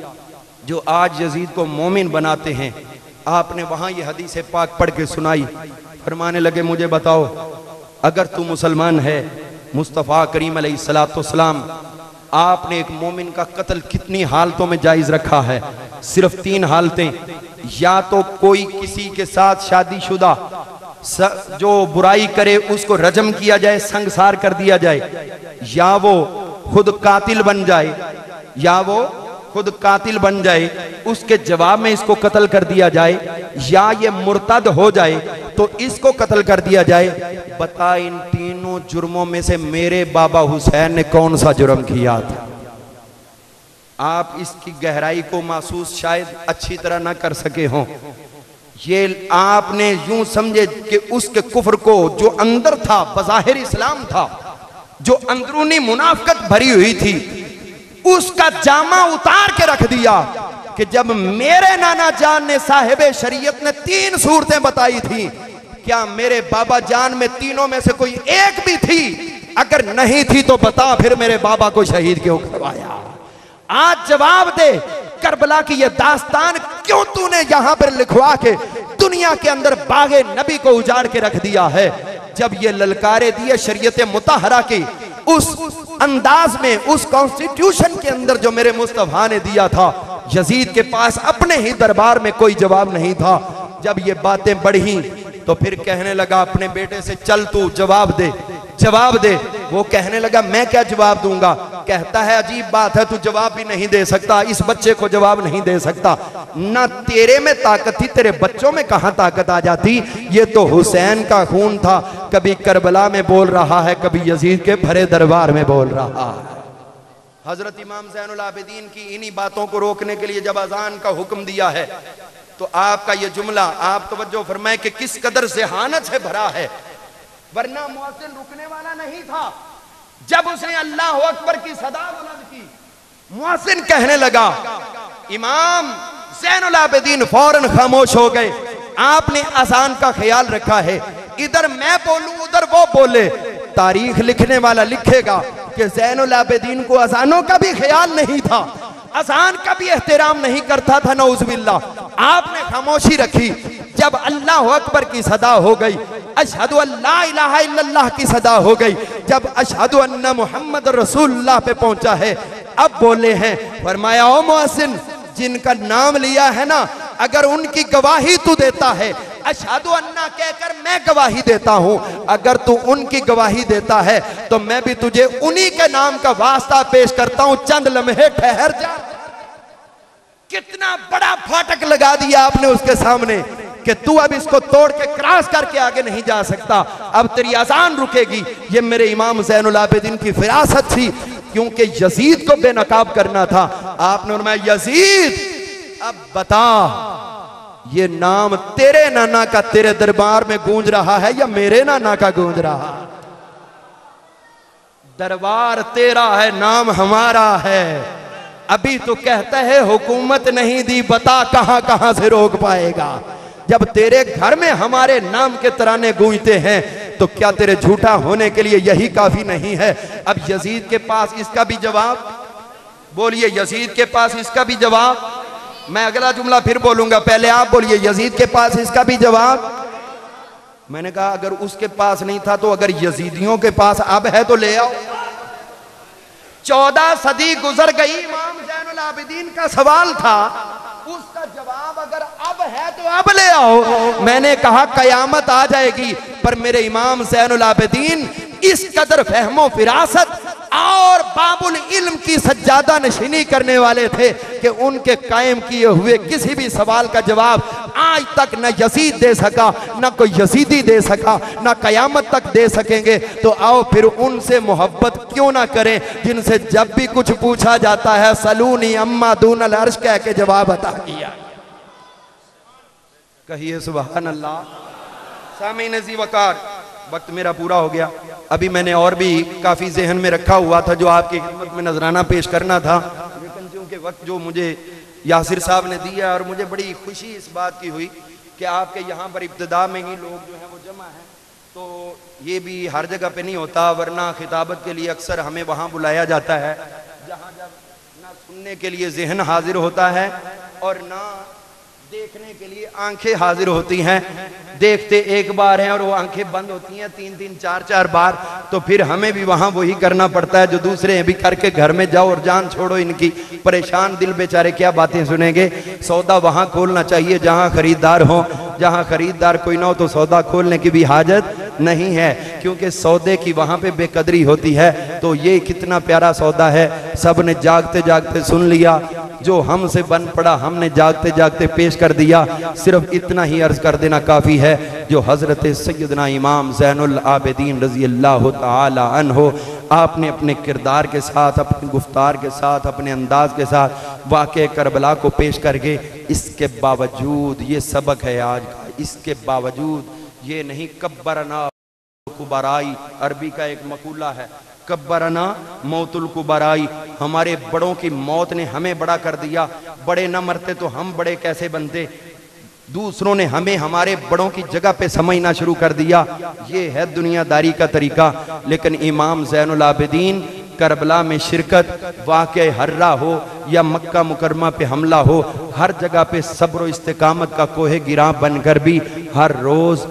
जो आज यजीद को मोमिन बनाते हैं, आपने वहां ये हदीस पाक पढ़ के सुनाई। फरमाने लगे मुझे बताओ, अगर तू मुसलमान है, मुस्तफ़ा करीम अलैहिस्सलाम आपने एक मोमिन का कत्ल कितनी हालतों में जायज़ रखा है? सिर्फ 3 हालतें, या तो कोई किसी के साथ शादीशुदा जो बुराई करे उसको रजम किया जाए, संगसार कर दिया जाए, या वो खुद कातिल बन जाए, या वो खुद कातिल बन जाए, उसके जवाब में इसको कत्ल कर दिया जाए, या ये मुर्तद हो जाए तो इसको कत्ल कर दिया जाए। बता इन तीनों जुर्मों में से मेरे बाबा हुसैन ने कौन सा जुर्म किया था? आप इसकी गहराई को महसूस शायद अच्छी तरह ना कर सके हों। ये आपने यूं समझे कि उसके कुफ्र को जो अंदर था, बज़ाहिर इस्लाम था, जो अंदरूनी मुनाफिकत भरी हुई थी, उसका जामा उतार के रख दिया कि जब मेरे नाना जान ने साहिबे शरीयत ने 3 सूरतें बताई थी, क्या मेरे बाबा जान में तीनों में से कोई एक भी थी? अगर नहीं थी तो बता फिर मेरे बाबा को शहीद क्यों करवाया? आज जवाब दे, करबला की ये दास्तान क्यों तूने यहां पर लिखवा के दुनिया के अंदर बागे नबी को उजाड़ के रख दिया है? जब ये ललकारे दिए शरीयत मुतहरा की उस अंदाज में, उस कॉन्स्टिट्यूशन के अंदर जो मेरे मुस्तफा ने दिया था, यजीद के पास अपने ही दरबार में कोई जवाब नहीं था। जब ये बातें बढ़ी तो फिर कहने लगा अपने बेटे से, चल तू जवाब दे, जवाब दे। वो कहने लगा मैं क्या जवाब दूंगा? कहता है अजीब बात है, तू जवाब भी नहीं दे सकता, इस बच्चे को जवाब नहीं दे सकता। ना तेरे में ताकत थी, तेरे बच्चों में कहां ताकत आ जाती? ये तो हुसैन का खून था, कभी करबला में बोल रहा है, कभी यजीद के भरे दरबार में बोल रहा है। हजरत इमाम ज़ैनुल आबिदीन की इन्हीं बातों को रोकने के लिए जब अजान का हुक्म दिया है तो आपका ये जुमला आप तवज्जो फरमाए कि किस कदर ज़हानत से भरा है, वरना मुअज्जिन रुकने वाला नहीं था। जब उसने अल्लाह अकबर की सदा बुलंद की, मुअज्जिन कहने लगा, इमाम ज़ैनुल आबिदीन फौरन खामोश हो गए। आपने अजान का ख्याल रखा है, इधर मैं बोलूं उधर वो बोले। तारीख लिखने वाला लिखेगा कि ज़ैनुल आबिदीन को अजानों का भी ख्याल नहीं था, अजान का भी एहतराम नहीं करता था, नऊज़ुबिल्लाह। आपने खामोशी रखी। जब अल्लाह अकबर की सदा हो गई, अशहदु अल्ला इलाहा इल्लल्लाह की सदा हो गई, जब अशहदु अन्ना मुहम्मद रसूलुल्लाह पे पहुंचा है, अब बोले हैं, फरमाया ओ मुअज्जिन, जिनका नाम लिया है ना, अगर उनकी गवाही तू देता है, अशहदु अन्ना कहकर मैं गवाही देता हूं, अगर तू उनकी गवाही देता है तो मैं भी तुझे उन्हीं के नाम का वास्ता पेश करता हूं, चंद लम्हे ठहर जा। कितना बड़ा फाटक लगा दिया आपने उसके सामने कि तू अब इसको तोड़ के क्रॉस करके आगे नहीं जा सकता, अब तेरी अजान रुकेगी। ये मेरे इमाम ज़ैनुल आबिदीन की फिरासत थी, क्योंकि यजीद को बेनकाब करना था। आपने फरमाया, यजीद अब बता, ये नाम तेरे नाना का तेरे दरबार में गूंज रहा है या मेरे नाना का गूंज रहा है? दरबार तेरा है, नाम हमारा है। अभी तो कहता है हुकूमत नहीं दी, बता कहां कहां से रोक पाएगा। जब तेरे घर में हमारे नाम के तराने गूंजते हैं तो क्या तेरे झूठा होने के लिए यही काफी नहीं है? अब यजीद के पास इसका भी जवाब बोलिए, यजीद के पास इसका भी जवाब। मैं अगला जुमला फिर बोलूंगा, पहले आप बोलिए, यजीद के पास इसका भी जवाब। मैंने कहा अगर उसके पास नहीं था तो अगर यजीदियों के पास अब है तो ले आओ। 14 सदी गुजर गई, इमाम ज़ैनुल आबिदीन का सवाल था, उसका जवाब अगर अब है तो अब ले आओ। मैंने कहा कयामत आ जाएगी, पर मेरे इमाम ज़ैनुल आबिदीन इस कदर फहमो फिरासत और बाबुल इल्म की सज्जादा नशीनी करने वाले थे कि उनके कायम किए हुए किसी भी सवाल का जवाब आज तक न यजीद दे सका, न कोई यजीदी दे सका, न कयामत तक दे सकेंगे। तो आओ फिर उनसे मोहब्बत क्यों ना करें, जिनसे जब भी कुछ पूछा जाता है सलूनी अम्मा दूनल अर्श कह के जवाब अता किया। कहिए सुभान अल्लाह। सामीन जी वकार, वक्त मेरा पूरा हो गया। अभी मैंने और भी काफ़ी जहन में रखा हुआ था जो आपकी खिदमत में नजराना पेश करना था, लेकिन चूंकि वक्त जो मुझे यासिर साहब ने दिया और मुझे बड़ी खुशी इस बात की हुई कि आपके यहाँ पर इब्तिदा में ही लोग जो हैं वो जमा हैं, तो ये भी हर जगह पे नहीं होता, वरना खिताबत के लिए अक्सर हमें वहाँ बुलाया जाता है जहाँ जब ना सुनने के लिए जहन हाजिर होता है और ना देखने के लिए आंखें हाजिर होती हैं। देखते एक बार हैं और वो आंखें बंद होती हैं 3-3 4-4 बार, तो फिर हमें भी वहां वही करना पड़ता है जो दूसरे हैं भी करके घर में जाओ और जान छोड़ो इनकी। परेशान दिल बेचारे क्या बातें सुनेंगे। सौदा वहां खोलना चाहिए जहां खरीदार हो, जहां खरीदार कोई ना हो तो सौदा खोलने की भी हाजत नहीं है, क्योंकि सौदे की वहां पे बेकदरी होती है। तो ये कितना प्यारा सौदा है, सब ने जागते जागते सुन लिया, जो हमसे बन पड़ा हमने जागते जागते पेश कर दिया। सिर्फ इतना ही अर्ज कर देना काफ़ी है, जो हज़रत सैयदना इमाम ज़ैनुल आबिदीन रज़ी अल्लाह तआला अन्हो आपने अपने किरदार के साथ, अपनी गुफ्तार के साथ, अपने अंदाज के साथ वाक़े करबला को पेश करके, इसके बावजूद ये सबक है आज का, इसके बावजूद ये नहीं कब्बरना कुबराई, अरबी का एक मकूला है, कब्बरना मौतुल कुबराई, हमारे बड़ों की मौत ने हमें बड़ा कर दिया, बड़े न मरते तो हम बड़े कैसे बनते, दूसरों ने हमें हमारे बड़ों की जगह पे समझना शुरू कर दिया। ये है दुनियादारी का तरीका। लेकिन इमाम ज़ैनुल आबिदीन करबला में शिरकत, वाक़े हर्रा हो या मक्का मुकरमा पे हमला हो, हर जगह पे सब्र इस्तिकामत का कोहे गिरा बनकर भी हर रोज़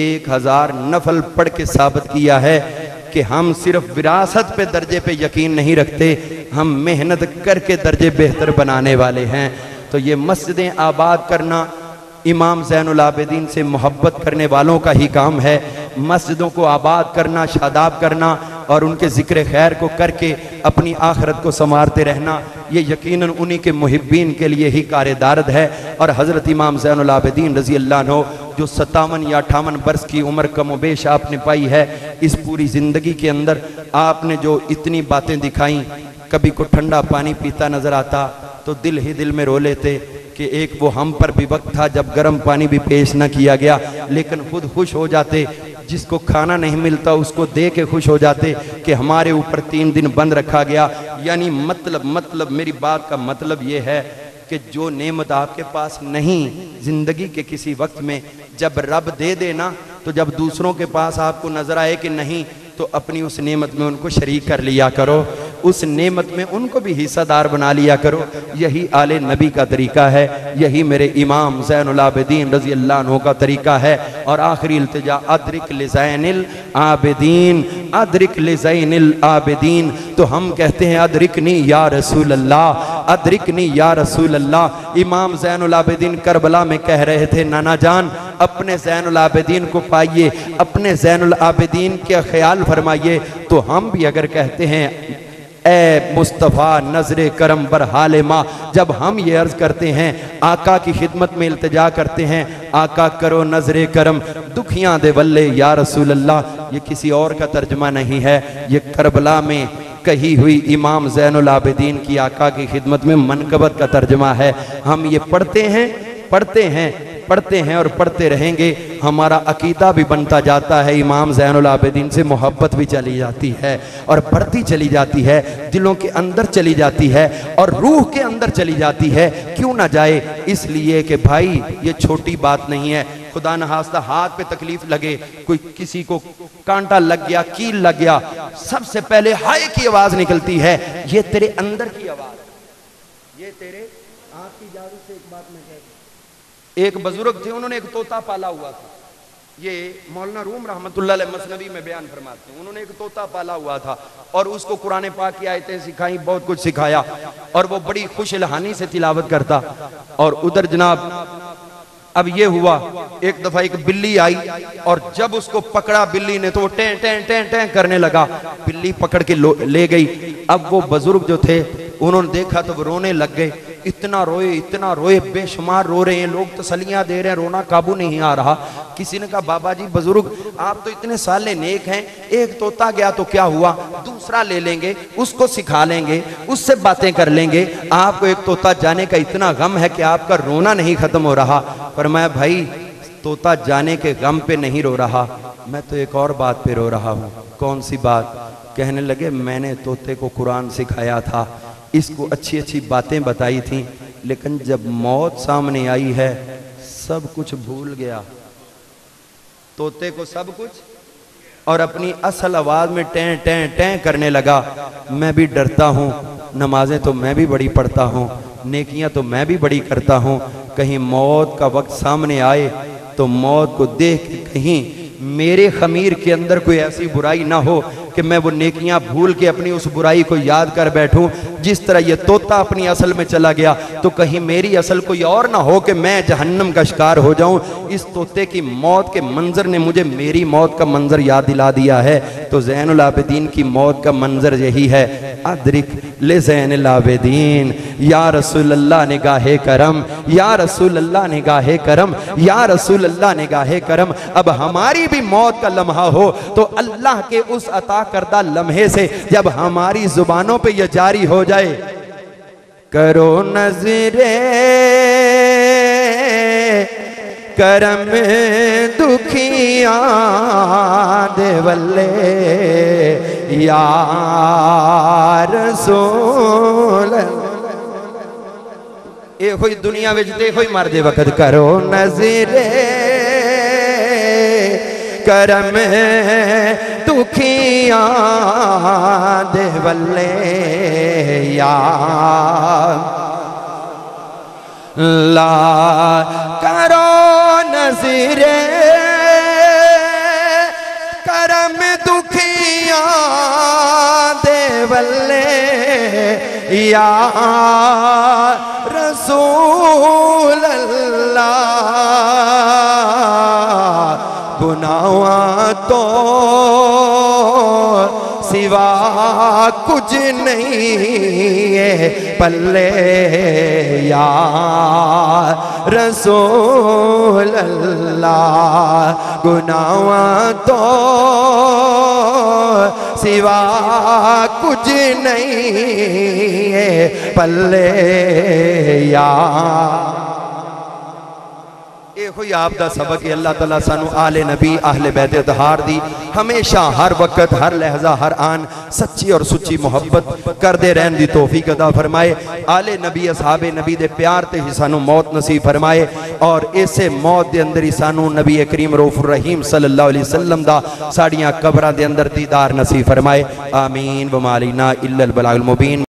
1000 नफल पढ़ के साबित किया है कि हम सिर्फ विरासत पे दर्जे पे यकीन नहीं रखते, हम मेहनत करके दर्जे बेहतर बनाने वाले हैं। तो ये मस्जिदें आबाद करना इमाम ज़ैनुल आबिदीन से मोहब्बत करने वालों का ही काम है। मस्जिदों को आबाद करना, शादाब करना और उनके ज़िक्र खैर को करके अपनी आखिरत को संवारते रहना, ये यकीनन उन्हीं के मुहिब्बीन के लिए ही कार-ए-दारद है। और हज़रत इमाम ज़ैनुल आबिदीन रज़ी अल्लाह अन्हु जो 57 या 58 बरस की उम्र कमोबेश आपने पाई है, इस पूरी ज़िंदगी के अंदर आपने जो इतनी बातें दिखाई, कभी को ठंडा पानी पीता नजर आता तो दिल ही दिल में रो लेते कि एक वो हम पर भी वक्त था जब गर्म पानी भी पेश न किया गया, लेकिन खुद खुश हो जाते। जिसको खाना नहीं मिलता उसको दे के खुश हो जाते कि हमारे ऊपर 3 दिन बंद रखा गया। यानी मतलब मेरी बात का मतलब ये है कि जो नेमत आपके पास नहीं जिंदगी के किसी वक्त में, जब रब दे देना तो जब दूसरों के पास आपको नजर आए कि नहीं, तो अपनी उस नेमत में उनको शरीक कर लिया करो, उस नेमत में उनको भी हिस्सादार बना लिया करो। यही आले नबी का तरीका है, यही मेरे इमाम ज़ैनुल आबिदीन रज़ी अल्लाह अन्हु का तरीका है। और आखिरी इल्तिजा अदरिक लिज़ैनिल आबिदीन, अदरिक लिज़ैनिल आबिदीन। तो हम कहते हैं अदरिकनी या रसूल अल्लाह, अदरिकनी या रसूल अल्लाह। इमाम ज़ैनुल आबिदीन करबला में कह रहे थे, नाना जान अपने ज़ैनुल आबिदीन को पाइए, अपने ज़ैनुल आबिदीन के ख्याल फरमाइए। तो हम भी अगर कहते हैं ए मुस्तफ़ा नजरे करम बर हाल माँ, जब हम ये अर्ज करते हैं, आका की खिदमत में इल्तिजा करते हैं, आका करो नजरे करम दुखियां दे वल्ले या रसूल अल्लाह, ये किसी और का तर्जमा नहीं है, ये करबला में कही हुई इमाम ज़ैनुल आबिदीन की आका की खिदमत में मनकबत का तर्जमा है। हम ये पढ़ते हैं और पढ़ते रहेंगे। हमारा अकीदा भी बनता जाता है, इमाम ज़ैनुल आबिदीन से मोहब्बत भी चली जाती है और बढ़ती चली जाती है, दिलों के अंदर चली जाती है और रूह के अंदर चली जाती है। क्यों ना जाए, इसलिए कि भाई ये छोटी बात नहीं है। खुदा न खास्ता हाथ पे तकलीफ लगे, कोई किसी को कांटा लग गया, कील लग गया, सबसे पहले हाय की आवाज निकलती है। ये तेरे अंदर की आवाज, ये तेरे आंख की इजाजत से एक बात मैं कह दूं। एक बुजुर्ग थे, उन्होंने एक तोता पाला हुआ था। ये मौलाना रूम रहमतुल्लाह अलैह मसनवी में बयान फरमाते हैं, उन्होंने एक तोता पाला हुआ था और उसको कुरान पाक की आयतें सिखाई, बहुत कुछ सिखाया और वो बड़ी खुश इल्हानी से तिलावत करता। और उधर जनाब अब ये हुआ, एक दफा एक बिल्ली आई और जब उसको पकड़ा बिल्ली ने तो वो टें टें टें टें करने लगा, बिल्ली पकड़ के ले गई। अब वो बुजुर्ग जो थे उन्होंने देखा तो वो रोने लग गए, इतना रोए, बेशुमार रो रहे हैं, लोग तसलियां दे रहे हैं, रोना काबू नहीं आ रहा। किसी ने कहा बाबा जी बुजुर्ग आप तो इतने साले नेक हैं, एक तोता गया तो क्या हुआ, दूसरा ले लेंगे, उसको सिखा लेंगे, उससे बातें कर लेंगे, आपको एक तोता जाने का इतना गम है कि आपका रोना नहीं खत्म हो रहा। फरमाया भाई तोता जाने के गम पे नहीं रो रहा, मैं तो एक और बात पे रो रहा हूँ। कौन सी बात? कहने लगे मैंने तोते को कुरान सिखाया था, इसको अच्छी अच्छी बातें बताई थी, लेकिन जब मौत सामने आई है सब कुछ भूल गया, तोते को सब कुछ, और अपनी असल आवाज में टें टें टें करने लगा। मैं भी डरता हूँ, नमाजें तो मैं भी बड़ी पढ़ता हूँ, नेकियां तो मैं भी बड़ी करता हूँ, कहीं मौत का वक्त सामने आए तो मौत को देख के कहीं मेरे खमीर के अंदर कोई ऐसी बुराई ना हो कि मैं वो नेकियां भूल के अपनी उस बुराई को याद कर बैठूं। जिस तरह ये तोता अपनी असल में चला गया तो कहीं मेरी असल कोई और ना हो कि मैं जहन्नम का शिकार हो जाऊं। इस तोते की मौत के मंजर ने मुझे मेरी मौत का मंजर याद दिला दिया है। तो ज़ैनुल आबिदीन की मौत का मंजर यही है, अदरिक ले ज़ैनुल आबिदीन या रसूल अल्लाह निगाहे करम, या रसूल अल्लाह निगाहे करम, या रसूल अल्लाह निगाहे करम। अब हमारी भी मौत का लम्हा हो तो अल्लाह के उस अता करदा लम्हे से जब हमारी जुबानों पे यह जारी हो जाए, करो नजरे करम दुखिया दे वल्ले या रसूल, ये कोई दुनिया विच देखो ही मर दे वक्त, करो नजरे करम दुखिया दे वल्ले या ला, करो नज़रे करम दुखिया दे वल्ले या रसूल अल्लाह, गुनाह तो सिवा कुछ नहीं है पल्ले या रसूल अल्लाह, गुनाह तो सिवा कुछ नहीं है पल्ले यार। ਇਹੋ ਹੀ ਆਪ ਦਾ सबक है। अल्लाह ताला सानू आले नबी आहले बैत अतहार दी हमेशा हर वक्त हर लहजा हर आन सच्ची और सुच्ची मुहब्बत करते रहने की तौफीक अता फरमाए। आले नबी असहाबे नबी दे प्यार ते ही सानू मौत नसीब फरमाए और इसे मौत के अंदर ही सानू नबी करीम रऊफुर रहीम सल्लल्लाहु अलैहि वसल्लम दा साड़ियां कब्रां दे अंदर दीदार नसीब फरमाए। आमीन व मालिना इल्लल बलागुल मुबीन।